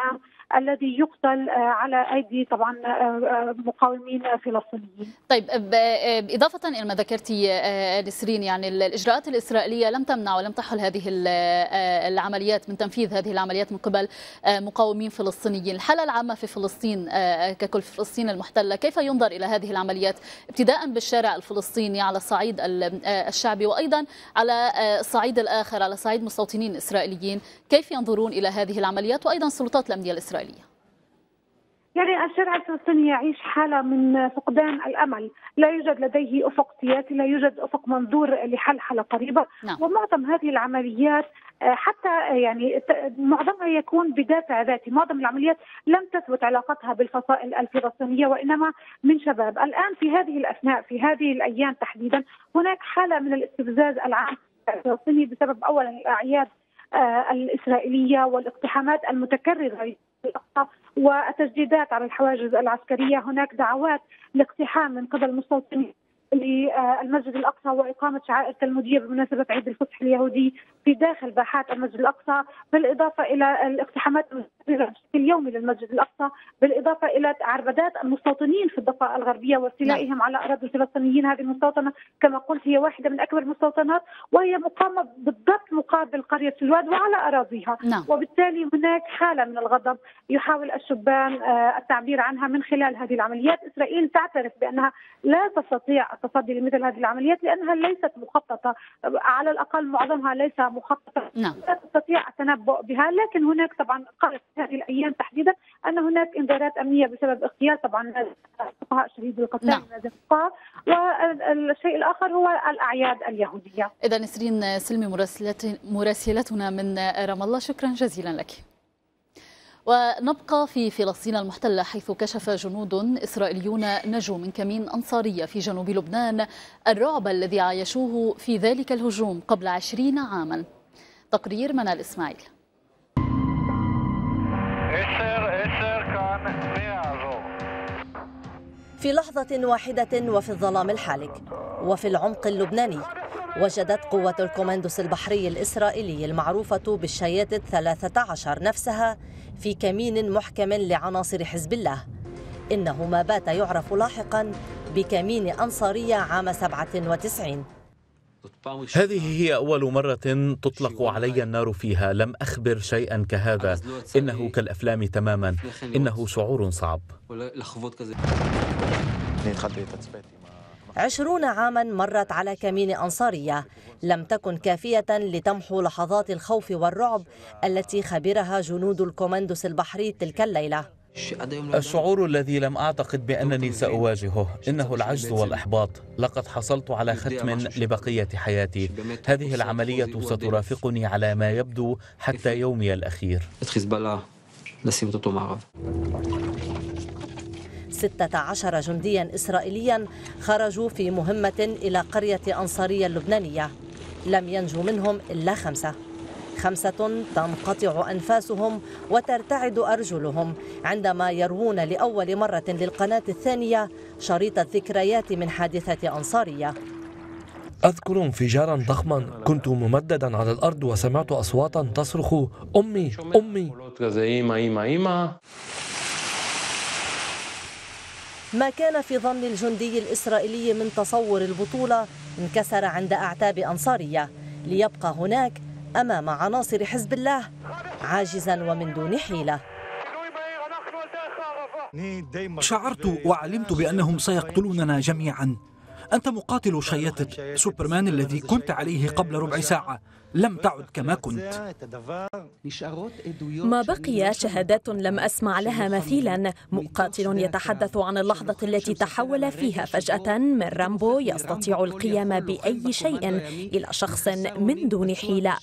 [SPEAKER 20] الذي يقتل على أيدي طبعا مقاومين فلسطينيين.
[SPEAKER 1] طيب إضافة إلى ما ذكرتي نسرين، يعني الإجراءات الإسرائيلية لم تمنع ولم تحل هذه العمليات من تنفيذ هذه العمليات من قبل مقاومين فلسطينيين. الحالة العامة في فلسطين ككل، فلسطين المحتلة، كيف ينظر إلى هذه العمليات ابتداء بالشارع الفلسطيني على الصعيد الشعبي وأيضا على الصعيد الآخر على صعيد مستوطنين إسرائيليين؟ كيف ينظرون إلى هذه العمليات وأيضا السلطات الأمنية الإسرائيلية؟
[SPEAKER 20] يعني الشارع الفلسطيني يعيش حالة من فقدان الأمل، لا يوجد لديه أفق سياسي، لا يوجد أفق منظور لحل حالة قريبة. نعم. ومعظم هذه العمليات حتى يعني معظمها يكون بدافع ذاتي، معظم العمليات لم تثبت علاقتها بالفصائل الفلسطينية وإنما من شباب. الآن في هذه الأثناء في هذه الأيام تحديدا هناك حالة من الاستفزاز العام الفلسطيني بسبب أولا الأعياد الإسرائيلية والاقتحامات المتكررة والتجديدات على الحواجز العسكرية. هناك دعوات لاقتحام من قبل المستوطنين للمسجد الأقصى وإقامة شعائر تلمودية بمناسبة عيد الفصح اليهودي في داخل باحات المسجد الأقصى، بالإضافة إلى الاقتحامات المستمرة بشكل يومي للمسجد الأقصى، بالإضافة إلى عربدات المستوطنين في الضفة الغربية واستيلائهم على أراضي الفلسطينيين. هذه المستوطنة كما قلت هي واحدة من أكبر المستوطنات وهي مقامة بالضبط مقابل قرية سلواد وعلى أراضيها. نعم. وبالتالي هناك حالة من الغضب يحاول الشبان التعبير عنها من خلال هذه العمليات. إسرائيل تعترف بأنها لا تستطيع التصدي لمثل هذه العمليات لأنها ليست مخططة، على الأقل معظمها ليس مخططة. نعم. لا تستطيع التنبؤ بها، لكن هناك طبعا قالت هذه الأيام تحديدا أن هناك إنذارات أمنية بسبب اغتيال طبعا الفقهاء شهيد القتال. نعم. من الفقهاء. والشيء الآخر هو الأعياد اليهودية.
[SPEAKER 1] إذا نسرين سلمي مراسلتنا من رام الله، شكرا جزيلا لك. ونبقى في فلسطين المحتلة، حيث كشف جنود إسرائيليون نجوا من كمين أنصارية في جنوب لبنان الرعب الذي عايشوه في ذلك الهجوم قبل عشرين عاما. تقرير منال إسماعيل.
[SPEAKER 21] في لحظة واحدة وفي الظلام الحالك وفي العمق اللبناني، وجدت قوة الكوماندوس البحري الإسرائيلي المعروفة بالشياتة ثلاثة عشر نفسها في كمين محكم لعناصر حزب الله، إنه ما بات يعرف لاحقا بكمين أنصارية عام سبعة وتسعين.
[SPEAKER 22] هذه هي أول مرة تطلق علي النار فيها، لم أخبر شيئا كهذا، إنه كالأفلام تماما، إنه شعور صعب.
[SPEAKER 21] عشرون عاما مرت على كمين أنصارية، لم تكن كافية لتمحو لحظات الخوف والرعب التي خبرها جنود الكوماندوس البحري تلك الليلة.
[SPEAKER 22] الشعور الذي لم أعتقد بأنني سأواجهه إنه العجز والإحباط. لقد حصلت على ختم لبقية حياتي. هذه العملية سترافقني على ما يبدو حتى يومي الأخير.
[SPEAKER 21] ستة عشر جنديا إسرائيليا خرجوا في مهمة إلى قرية أنصارية اللبنانية، لم ينجو منهم إلا خمسة خمسة تنقطع أنفاسهم وترتعد أرجلهم عندما يروون لأول مرة للقناة الثانية شريط الذكريات من حادثة أنصارية.
[SPEAKER 23] أذكر انفجارا ضخما، كنت ممددا على الأرض وسمعت أصواتا تصرخ أمي أمي.
[SPEAKER 21] ما كان في ظن الجندي الإسرائيلي من تصور البطولة انكسر عند أعتاب أنصارية، ليبقى هناك أمام عناصر حزب الله عاجزا ومن دون حيلة.
[SPEAKER 11] شعرت وعلمت بأنهم سيقتلوننا جميعا. أنت مقاتل شياتة سوبرمان الذي كنت عليه قبل ربع ساعة، لم تعد كما كنت.
[SPEAKER 24] ما بقي شهادات لم أسمع لها مثيلا. مقاتل يتحدث عن اللحظة التي تحول فيها فجأة من رامبو يستطيع القيام بأي شيء إلى شخص من دون حيلة.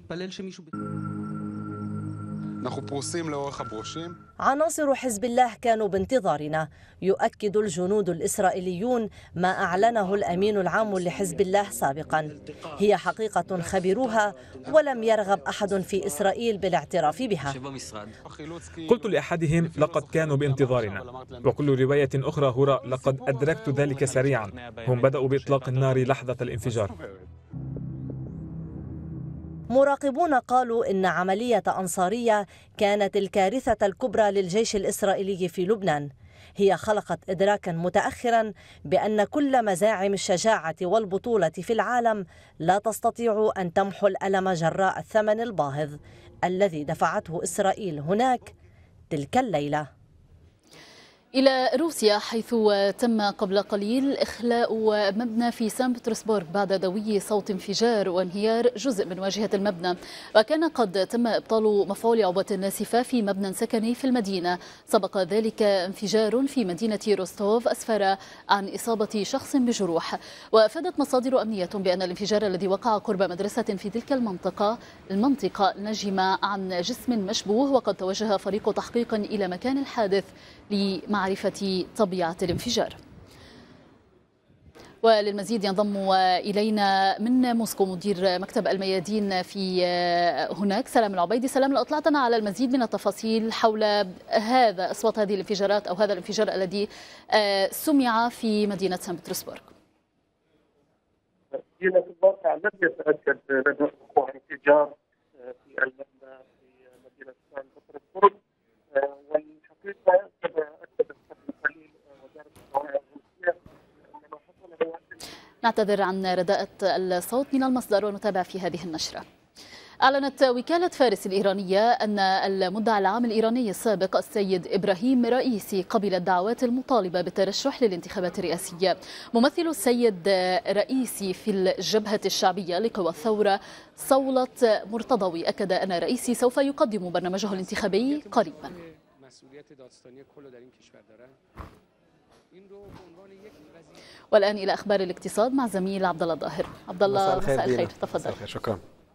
[SPEAKER 21] عناصر حزب الله كانوا بانتظارنا. يؤكد الجنود الإسرائيليون ما أعلنه الأمين العام لحزب الله سابقا، هي حقيقة خبروها ولم يرغب أحد في إسرائيل بالاعتراف بها.
[SPEAKER 25] قلت لأحدهم لقد كانوا بانتظارنا، وكل رواية أخرى هراء لقد أدركت ذلك سريعا. هم بدأوا بإطلاق النار لحظة الانفجار.
[SPEAKER 21] مراقبون قالوا إن عملية أنصارية كانت الكارثة الكبرى للجيش الإسرائيلي في لبنان. هي خلقت إدراكا متأخرا بأن كل مزاعم الشجاعة والبطولة في العالم لا تستطيع أن تمحو الألم جراء الثمن الباهظ الذي دفعته إسرائيل هناك تلك الليلة.
[SPEAKER 1] إلى روسيا، حيث تم قبل قليل إخلاء مبنى في سان بطرسبورغ بعد دوي صوت انفجار وانهيار جزء من واجهة المبنى، وكان قد تم إبطال مفعول عبوة ناسفة في مبنى سكني في المدينة. سبق ذلك انفجار في مدينة روستوف أسفر عن إصابة شخص بجروح. وأفادت مصادر أمنية بأن الانفجار الذي وقع قرب مدرسة في تلك المنطقة المنطقة نجم عن جسم مشبوه، وقد توجه فريق تحقيق إلى مكان الحادث لمعرفة طبيعة الانفجار. وللمزيد ينضم إلينا من موسكو مدير مكتب الميادين في هناك سلام العبيدي. سلام، لو أطلعتنا على المزيد من التفاصيل حول هذا أصوات هذه الانفجارات أو هذا الانفجار الذي سمع في مدينة سان بطرسبورغ.
[SPEAKER 2] في الواقع لم يتأكد لدى وقوع انفجار في المبنى في مدينة سان بطرسبورغ، والحقيقة كما أكدت قبل قليل وزارة الدفاع الروسية أن ما حصل هو.
[SPEAKER 1] نعتذر عن رداءة الصوت من المصدر ونتابع في هذه النشرة. أعلنت وكالة فارس الإيرانية أن المدعي العام الإيراني السابق السيد إبراهيم رئيسي قبل الدعوات المطالبة بالترشح للانتخابات الرئاسية. ممثل السيد رئيسي في الجبهة الشعبية لقوى الثورة صولة مرتضوي أكد أن رئيسي سوف يقدم برنامجه الانتخابي قريبا. والآن إلى أخبار الاقتصاد مع زميل عبد الله ظاهر. عبد الله، مساء الخير، تفضل.
[SPEAKER 3] شكرا.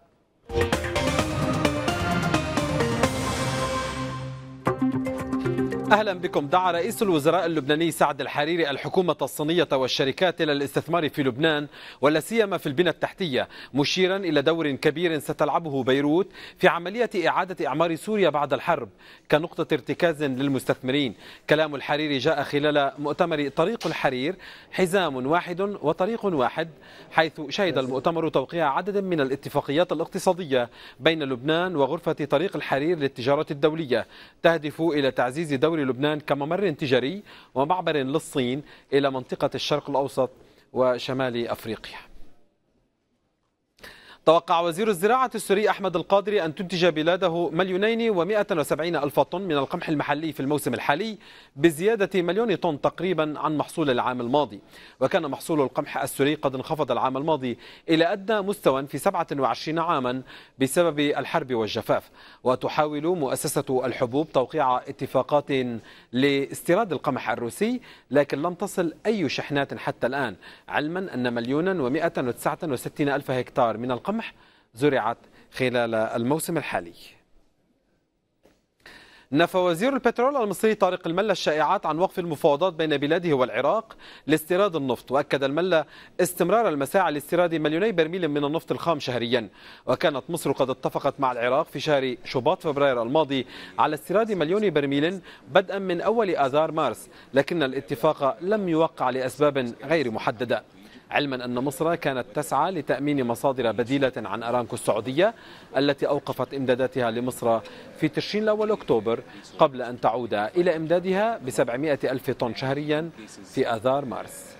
[SPEAKER 3] أهلا بكم. دعا رئيس الوزراء اللبناني سعد الحريري الحكومة الصينية والشركات إلى الاستثمار في لبنان ولا سيما في البنى التحتية، مشيرا إلى دور كبير ستلعبه بيروت في عملية إعادة إعمار سوريا بعد الحرب كنقطة ارتكاز للمستثمرين. كلام الحريري جاء خلال مؤتمر طريق الحرير حزام واحد وطريق واحد، حيث شهد المؤتمر توقيع عدد من الاتفاقيات الاقتصادية بين لبنان وغرفة طريق الحرير للتجارة الدولية تهدف إلى تعزيز دور لبنان كممر تجاري ومعبر للصين إلى منطقة الشرق الأوسط وشمال أفريقيا. توقع وزير الزراعة السوري أحمد القادري أن تنتج بلاده مليونين ومئة وسبعين ألف طن من القمح المحلي في الموسم الحالي بزيادة مليون طن تقريبا عن محصول العام الماضي. وكان محصول القمح السوري قد انخفض العام الماضي إلى أدنى مستوى في سبعة وعشرين عاما بسبب الحرب والجفاف. وتحاول مؤسسة الحبوب توقيع اتفاقات لاستيراد القمح الروسي، لكن لم تصل أي شحنات حتى الآن، علما أن مليونا ومئة وتسعة وستين ألف هكتار من القمح زرعت خلال الموسم الحالي. نفى وزير البترول المصري طارق الملا الشائعات عن وقف المفاوضات بين بلاده والعراق لاستيراد النفط، وأكد الملا استمرار المساعي لاستيراد مليوني برميل من النفط الخام شهريا. وكانت مصر قد اتفقت مع العراق في شهر شباط فبراير الماضي على استيراد مليون برميل بدءا من أول آذار مارس، لكن الاتفاق لم يوقع لأسباب غير محددة، علما أن مصر كانت تسعى لتأمين مصادر بديلة عن أرامكو السعودية التي أوقفت إمداداتها لمصر في تشرين الأول أكتوبر قبل أن تعود إلى إمدادها بسبعمئة ألف طن شهريا في آذار مارس.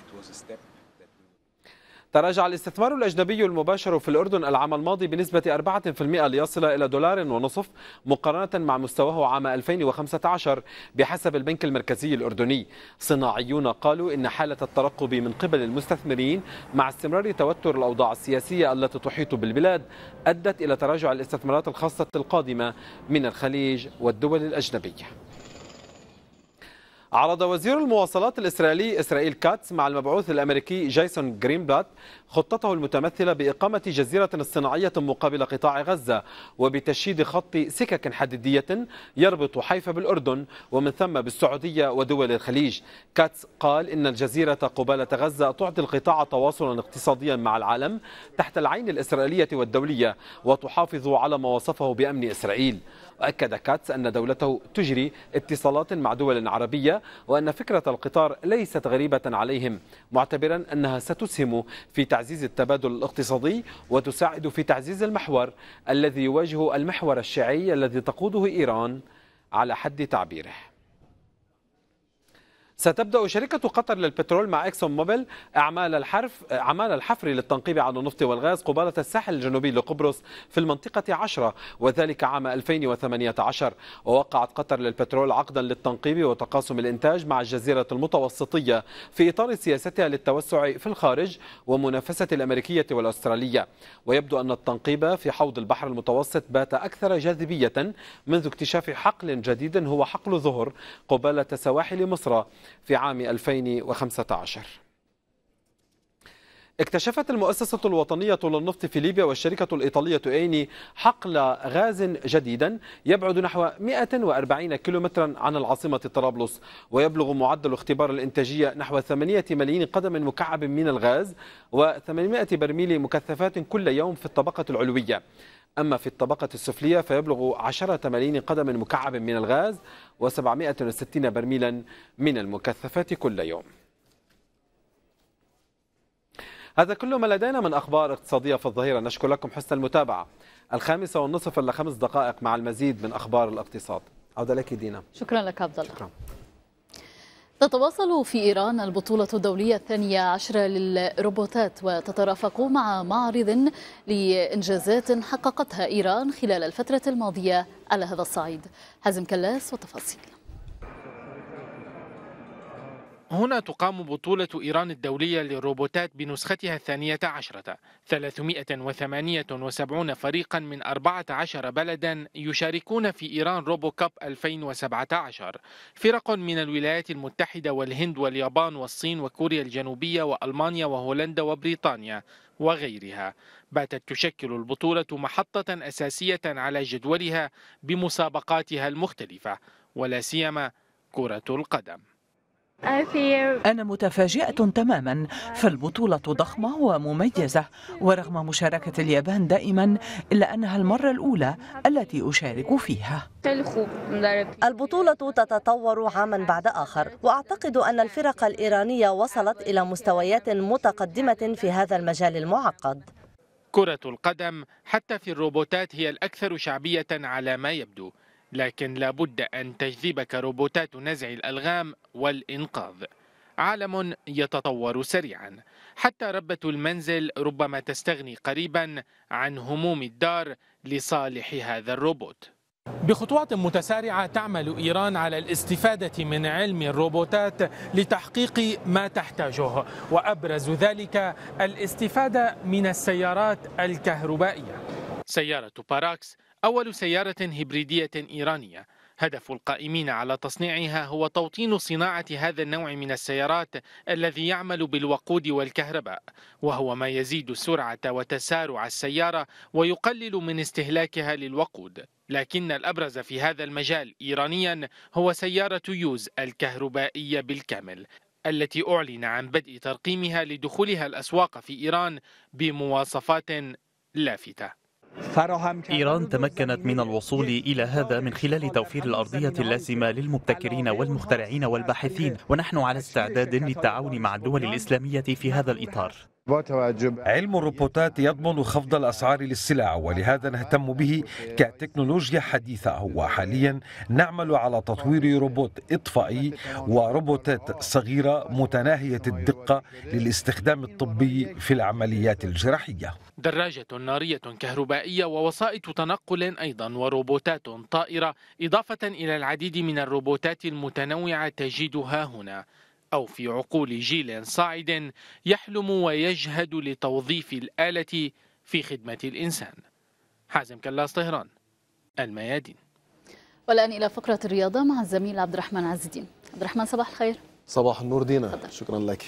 [SPEAKER 3] تراجع الاستثمار الأجنبي المباشر في الأردن العام الماضي بنسبة أربعة بالمئة ليصل إلى دولار ونصف مقارنة مع مستواه عام ألفين وخمسة عشر بحسب البنك المركزي الأردني. صناعيون قالوا إن حالة الترقب من قبل المستثمرين مع استمرار توتر الأوضاع السياسية التي تحيط بالبلاد أدت إلى تراجع الاستثمارات الخاصة القادمة من الخليج والدول الأجنبية. عرض وزير المواصلات الإسرائيلي إسرائيل كاتس مع المبعوث الأمريكي جايسون جرينبلات خطته المتمثلة بإقامة جزيرة صناعية مقابل قطاع غزة وبتشييد خط سكك حديدية يربط حيفا بالأردن ومن ثم بالسعودية ودول الخليج. كاتس قال إن الجزيرة قبالة غزة تعطي القطاع تواصلا اقتصاديا مع العالم تحت العين الإسرائيلية والدولية وتحافظ على ما وصفه بأمن إسرائيل. وأكد كاتس أن دولته تجري اتصالات مع دول عربية وأن فكرة القطار ليست غريبة عليهم، معتبرا أنها ستسهم في تعزيز التبادل الاقتصادي وتساعد في تعزيز المحور الذي يواجه المحور الشيعي الذي تقوده إيران على حد تعبيره. ستبدأ شركة قطر للبترول مع إكسون موبيل أعمال الحرف أعمال الحفر للتنقيب عن النفط والغاز قبالة الساحل الجنوبي لقبرص في المنطقة عشرة، وذلك عام ألفين وثمانية عشر. ووقعت قطر للبترول عقدا للتنقيب وتقاسم الإنتاج مع الجزيرة المتوسطية في إطار سياستها للتوسع في الخارج ومنافسة الأمريكية والأسترالية. ويبدو أن التنقيب في حوض البحر المتوسط بات أكثر جاذبية منذ اكتشاف حقل جديد هو حقل ظهر قبالة سواحل مصر في عام ألفين وخمسة عشر. اكتشفت المؤسسة الوطنية للنفط في ليبيا والشركة الإيطالية إيني حقل غاز جديدا يبعد نحو مئة وأربعين كيلومترا عن العاصمة طرابلس، ويبلغ معدل اختبار الإنتاجية نحو ثمانية ملايين قدم مكعب من الغاز وثمانمئة برميل مكثفات كل يوم في الطبقة العلوية. أما في الطبقة السفلية فيبلغ عشرة ملايين قدم مكعب من الغاز وسبعمئة وستين برميلا من المكثفات كل يوم. هذا كل ما لدينا من أخبار اقتصادية في الظهيرة. نشكر لكم حسن المتابعة. الخامسة والنصف إلا خمس دقائق مع المزيد من أخبار الاقتصاد. عودة لك دينا.
[SPEAKER 1] شكرا لك عبد الله.
[SPEAKER 3] شكرا.
[SPEAKER 1] تتواصل في إيران البطولة الدولية الثانية عشرة للروبوتات وتترافق مع معرض لإنجازات حققتها إيران خلال الفترة الماضية على هذا الصعيد. حازم كلاس وتفاصيل.
[SPEAKER 4] هنا تقام بطولة إيران الدولية للروبوتات بنسختها الثانية عشرة. ثلاثمئة وثمانية وسبعين فريقا من أربعة عشر بلدا يشاركون في إيران روبو كاب ألفين وسبعة عشر. فرق من الولايات المتحدة والهند واليابان والصين وكوريا الجنوبية وألمانيا وهولندا وبريطانيا وغيرها. باتت تشكل البطولة محطة أساسية على جدولها بمسابقاتها المختلفة ولا سيما كرة القدم.
[SPEAKER 5] أنا متفاجئة تماما، فالبطولة ضخمة ومميزة، ورغم مشاركة اليابان دائما إلا أنها المرة الأولى التي أشارك فيها.
[SPEAKER 21] البطولة تتطور عاما بعد آخر، وأعتقد أن الفرق الإيرانية وصلت إلى مستويات متقدمة في هذا المجال المعقد.
[SPEAKER 4] كرة القدم حتى في الروبوتات هي الأكثر شعبية على ما يبدو، لكن لا بد أن تجذبك روبوتات نزع الألغام والإنقاذ. عالم يتطور سريعا، حتى ربة المنزل ربما تستغني قريبا عن هموم الدار لصالح هذا الروبوت. بخطوات متسارعة تعمل إيران على الاستفادة من علم الروبوتات لتحقيق ما تحتاجه، وأبرز ذلك الاستفادة من السيارات الكهربائية. سيارة باراكس أول سيارة هبريدية إيرانية. هدف القائمين على تصنيعها هو توطين صناعة هذا النوع من السيارات الذي يعمل بالوقود والكهرباء، وهو ما يزيد سرعة وتسارع السيارة ويقلل من استهلاكها للوقود. لكن الأبرز في هذا المجال إيرانيا هو سيارة يوز الكهربائية بالكامل، التي أعلن عن بدء ترقيمها لدخولها الأسواق في إيران بمواصفات لافتة.
[SPEAKER 7] إيران تمكنت من الوصول إلى هذا من خلال توفير الأرضية اللازمة للمبتكرين والمخترعين والباحثين، ونحن على استعداد للتعاون مع الدول الإسلامية في هذا الإطار.
[SPEAKER 6] علم الروبوتات يضمن خفض الأسعار للسلع، ولهذا نهتم به كتكنولوجيا حديثة. وحاليا نعمل على تطوير روبوت إطفائي وروبوتات صغيرة متناهية الدقة للاستخدام الطبي في العمليات الجراحية.
[SPEAKER 4] دراجة نارية كهربائية ووسائط تنقل أيضا، وروبوتات طائرة، إضافة إلى العديد من الروبوتات المتنوعة تجدها هنا أو في عقول جيل صاعد يحلم ويجهد لتوظيف الآلة في خدمة الإنسان. حازم كلاس، طهران، الميادين.
[SPEAKER 1] والآن إلى فقرة الرياضة مع الزميل عبد الرحمن عز الدين. عبد الرحمن، صباح الخير.
[SPEAKER 9] صباح النور دينا، شكرا لك.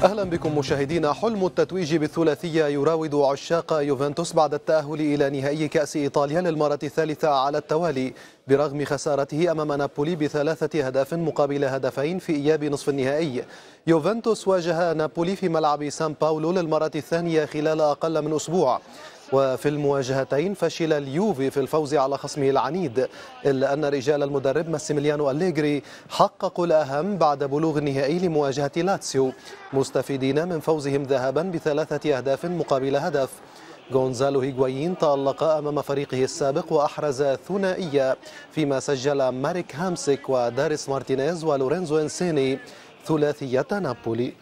[SPEAKER 9] أهلا بكم مشاهدينا. حلم التتويج بالثلاثية يراود عشاق يوفنتوس بعد التأهل إلى نهائي كأس إيطاليا للمرة الثالثة على التوالي برغم خسارته أمام نابولي بثلاثة أهداف مقابل هدفين في إياب نصف النهائي. يوفنتوس واجه نابولي في ملعب سان باولو للمرة الثانية خلال أقل من أسبوع، وفي المواجهتين فشل اليوفي في الفوز على خصمه العنيد، إلا أن رجال المدرب ماسيميليانو أليغري حققوا الأهم بعد بلوغ النهائي لمواجهة لاتسيو مستفيدين من فوزهم ذهابا بثلاثة أهداف مقابل هدف. غونزالو هيغوايين تألق أمام فريقه السابق وأحرز ثنائية، فيما سجل ماريك هامسيك وداريس مارتينيز ولورينزو إنسيني ثلاثية نابولي.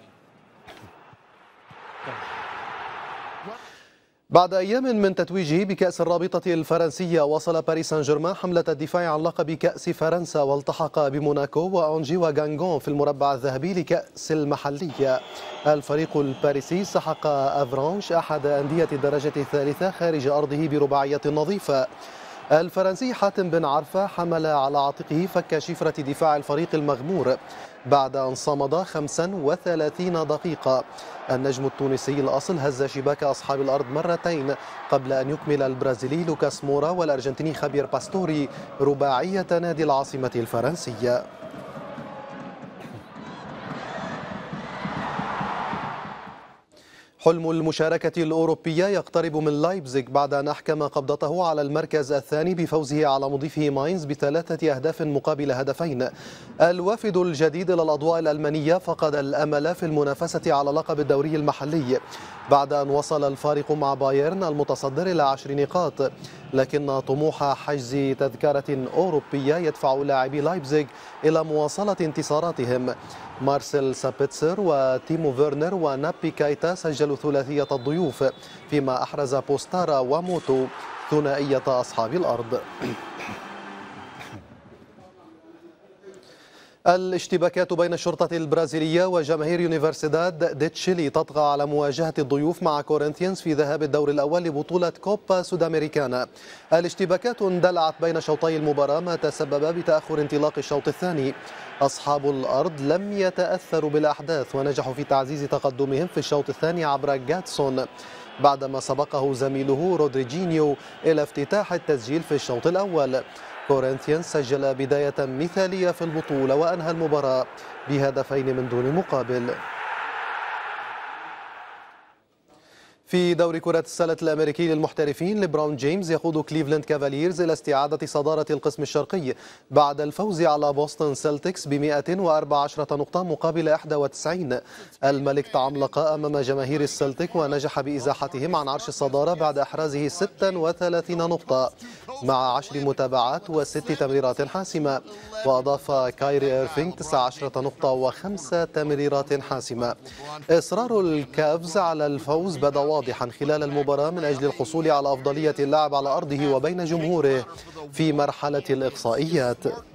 [SPEAKER 9] بعد أيام من تتويجه بكأس الرابطة الفرنسية، وصل باريس سان جيرمان حملة الدفاع عن لقب كأس فرنسا، والتحق بموناكو وأنجي وغانغون في المربع الذهبي لكأس المحلية. الفريق الباريسي سحق أفرانش أحد أندية الدرجة الثالثة خارج أرضه برباعية نظيفة. الفرنسي حاتم بن عرفة حمل على عاتقه فك شفرة دفاع الفريق المغمور بعد أن صمد خمسا وثلاثين دقيقة. النجم التونسي الأصل هز شباك أصحاب الأرض مرتين قبل أن يكمل البرازيلي لوكاس مورا والأرجنتيني خابير باستوري رباعية نادي العاصمة الفرنسية. حلم المشاركة الأوروبية يقترب من لايبزيغ بعد أن أحكم قبضته على المركز الثاني بفوزه على مضيفه ماينز بثلاثة أهداف مقابل هدفين. الوافد الجديد إلى الأضواء الألمانية فقد الأمل في المنافسة على لقب الدوري المحلي بعد أن وصل الفارق مع بايرن المتصدر إلى عشر نقاط، لكن طموح حجز تذكرة أوروبية يدفع لاعبي لايبزيغ إلى مواصلة انتصاراتهم. مارسيل سابيتسر وتيمو فيرنر ونابي كايتا سجلوا ثلاثية الضيوف، فيما أحرز بوستارا وموتو ثنائية أصحاب الأرض. الاشتباكات بين الشرطة البرازيلية وجماهير يونيفرسيداد دي تشيلي تطغى على مواجهة الضيوف مع كورنثيانز في ذهاب الدور الأول لبطولة كوبا سوداميريكانا. الاشتباكات اندلعت بين شوطي المباراة ما تسبب بتأخر انطلاق الشوط الثاني. أصحاب الأرض لم يتأثروا بالأحداث ونجحوا في تعزيز تقدمهم في الشوط الثاني عبر جاتسون بعدما سبقه زميله رودريجينيو إلى افتتاح التسجيل في الشوط الأول. كورنثيانز سجل بداية مثالية في البطولة وأنهى المباراة بهدفين من دون مقابل. في دوري كرة السلة الأمريكي للمحترفين، ليبرون جيمس يقود كليفلاند كافاليرز إلى استعادة صدارة القسم الشرقي بعد الفوز على بوسطن سيلتكس ب مئة وأربع عشرة نقطة مقابل إحدى وتسعين. الملك تعملق أمام جماهير السلتيك ونجح بإزاحتهم عن عرش الصدارة بعد إحرازه ستة وثلاثين نقطة مع عشر متابعات وست تمريرات حاسمة، وأضاف كايري إيرفينغ تسعة عشر نقطة وخمسة تمريرات حاسمة. إصرار الكافز على الفوز بدا واضحا خلال المباراة من أجل الحصول على أفضلية اللعب على أرضه وبين جمهوره في مرحلة الإقصائيات.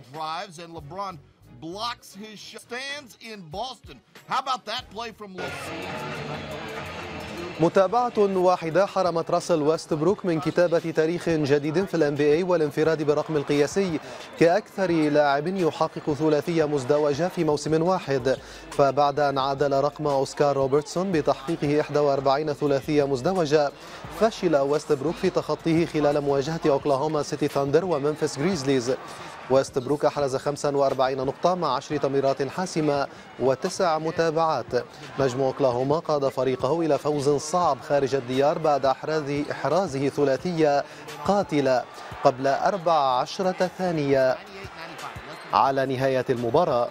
[SPEAKER 9] متابعة واحدة حرمت راسل ويستبروك من كتابة تاريخ جديد في الإن بي إيه والانفراد بالرقم القياسي كأكثر لاعب يحقق ثلاثية مزدوجة في موسم واحد، فبعد أن عادل رقم أوسكار روبرتسون بتحقيقه إحدى وأربعين ثلاثية مزدوجة، فشل ويستبروك في تخطيه خلال مواجهة أوكلاهوما سيتي ثاندر ومنفيس غريزليز. ويستبروك أحرز خمسة وأربعين نقطة مع عشر تمريرات حاسمة وتسع متابعات. نجم أوكلاهوما قاد فريقه إلى فوز صعب خارج الديار بعد إحرازه ثلاثية قاتلة قبل أربع عشرة ثانية على نهاية المباراة.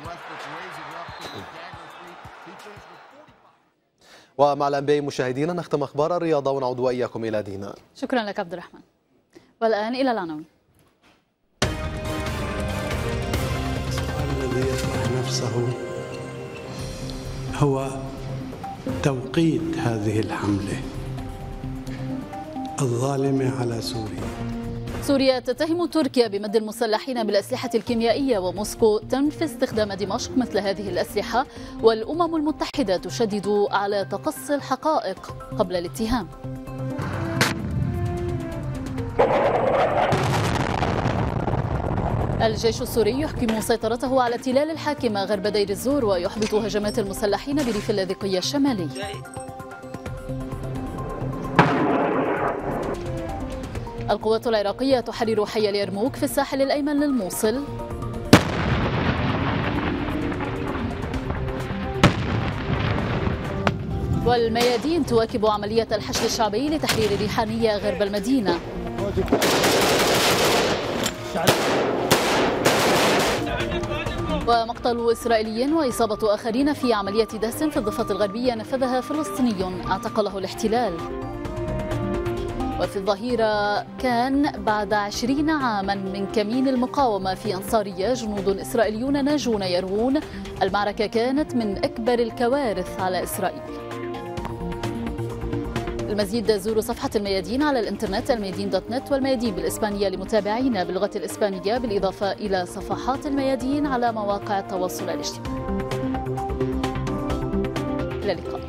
[SPEAKER 9] ومع الأنباء مشاهدينا نختم أخبار الرياضة ونعود وإياكم إلى دينا.
[SPEAKER 1] شكرا لك عبد الرحمن. والآن إلى العناوين.
[SPEAKER 8] الذي يطرح نفسه هو توقيت هذه الحملة الظالمة على سوريا.
[SPEAKER 1] سوريا تتهم تركيا بمد المسلحين بالأسلحة الكيميائية، وموسكو تنفي استخدام دمشق مثل هذه الأسلحة، والأمم المتحدة تشدد على تقصي الحقائق قبل الاتهام. الجيش السوري يحكم سيطرته على تلال الحاكمة غرب دير الزور ويحبط هجمات المسلحين بريف اللاذقية الشمالي. القوات العراقية تحرر حي اليرموك في الساحل الأيمن للموصل. والميادين تواكب عملية الحشد الشعبي لتحرير ريحانية غرب المدينة. ومقتل إسرائيلي وإصابة آخرين في عملية دهس في الضفة الغربية نفذها فلسطيني اعتقله الاحتلال. وفي الظهيرة كان بعد عشرين عاما من كمين المقاومة في أنصارية جنود إسرائيليون ناجون يروون المعركة كانت من أكبر الكوارث على إسرائيل. المزيد زوروا صفحة الميادين على الإنترنت الميادين دوت نت والميادين بالإسبانية لمتابعينا باللغة الإسبانية بالإضافة إلى صفحات الميادين على مواقع التواصل الاجتماعي. إلى اللقاء.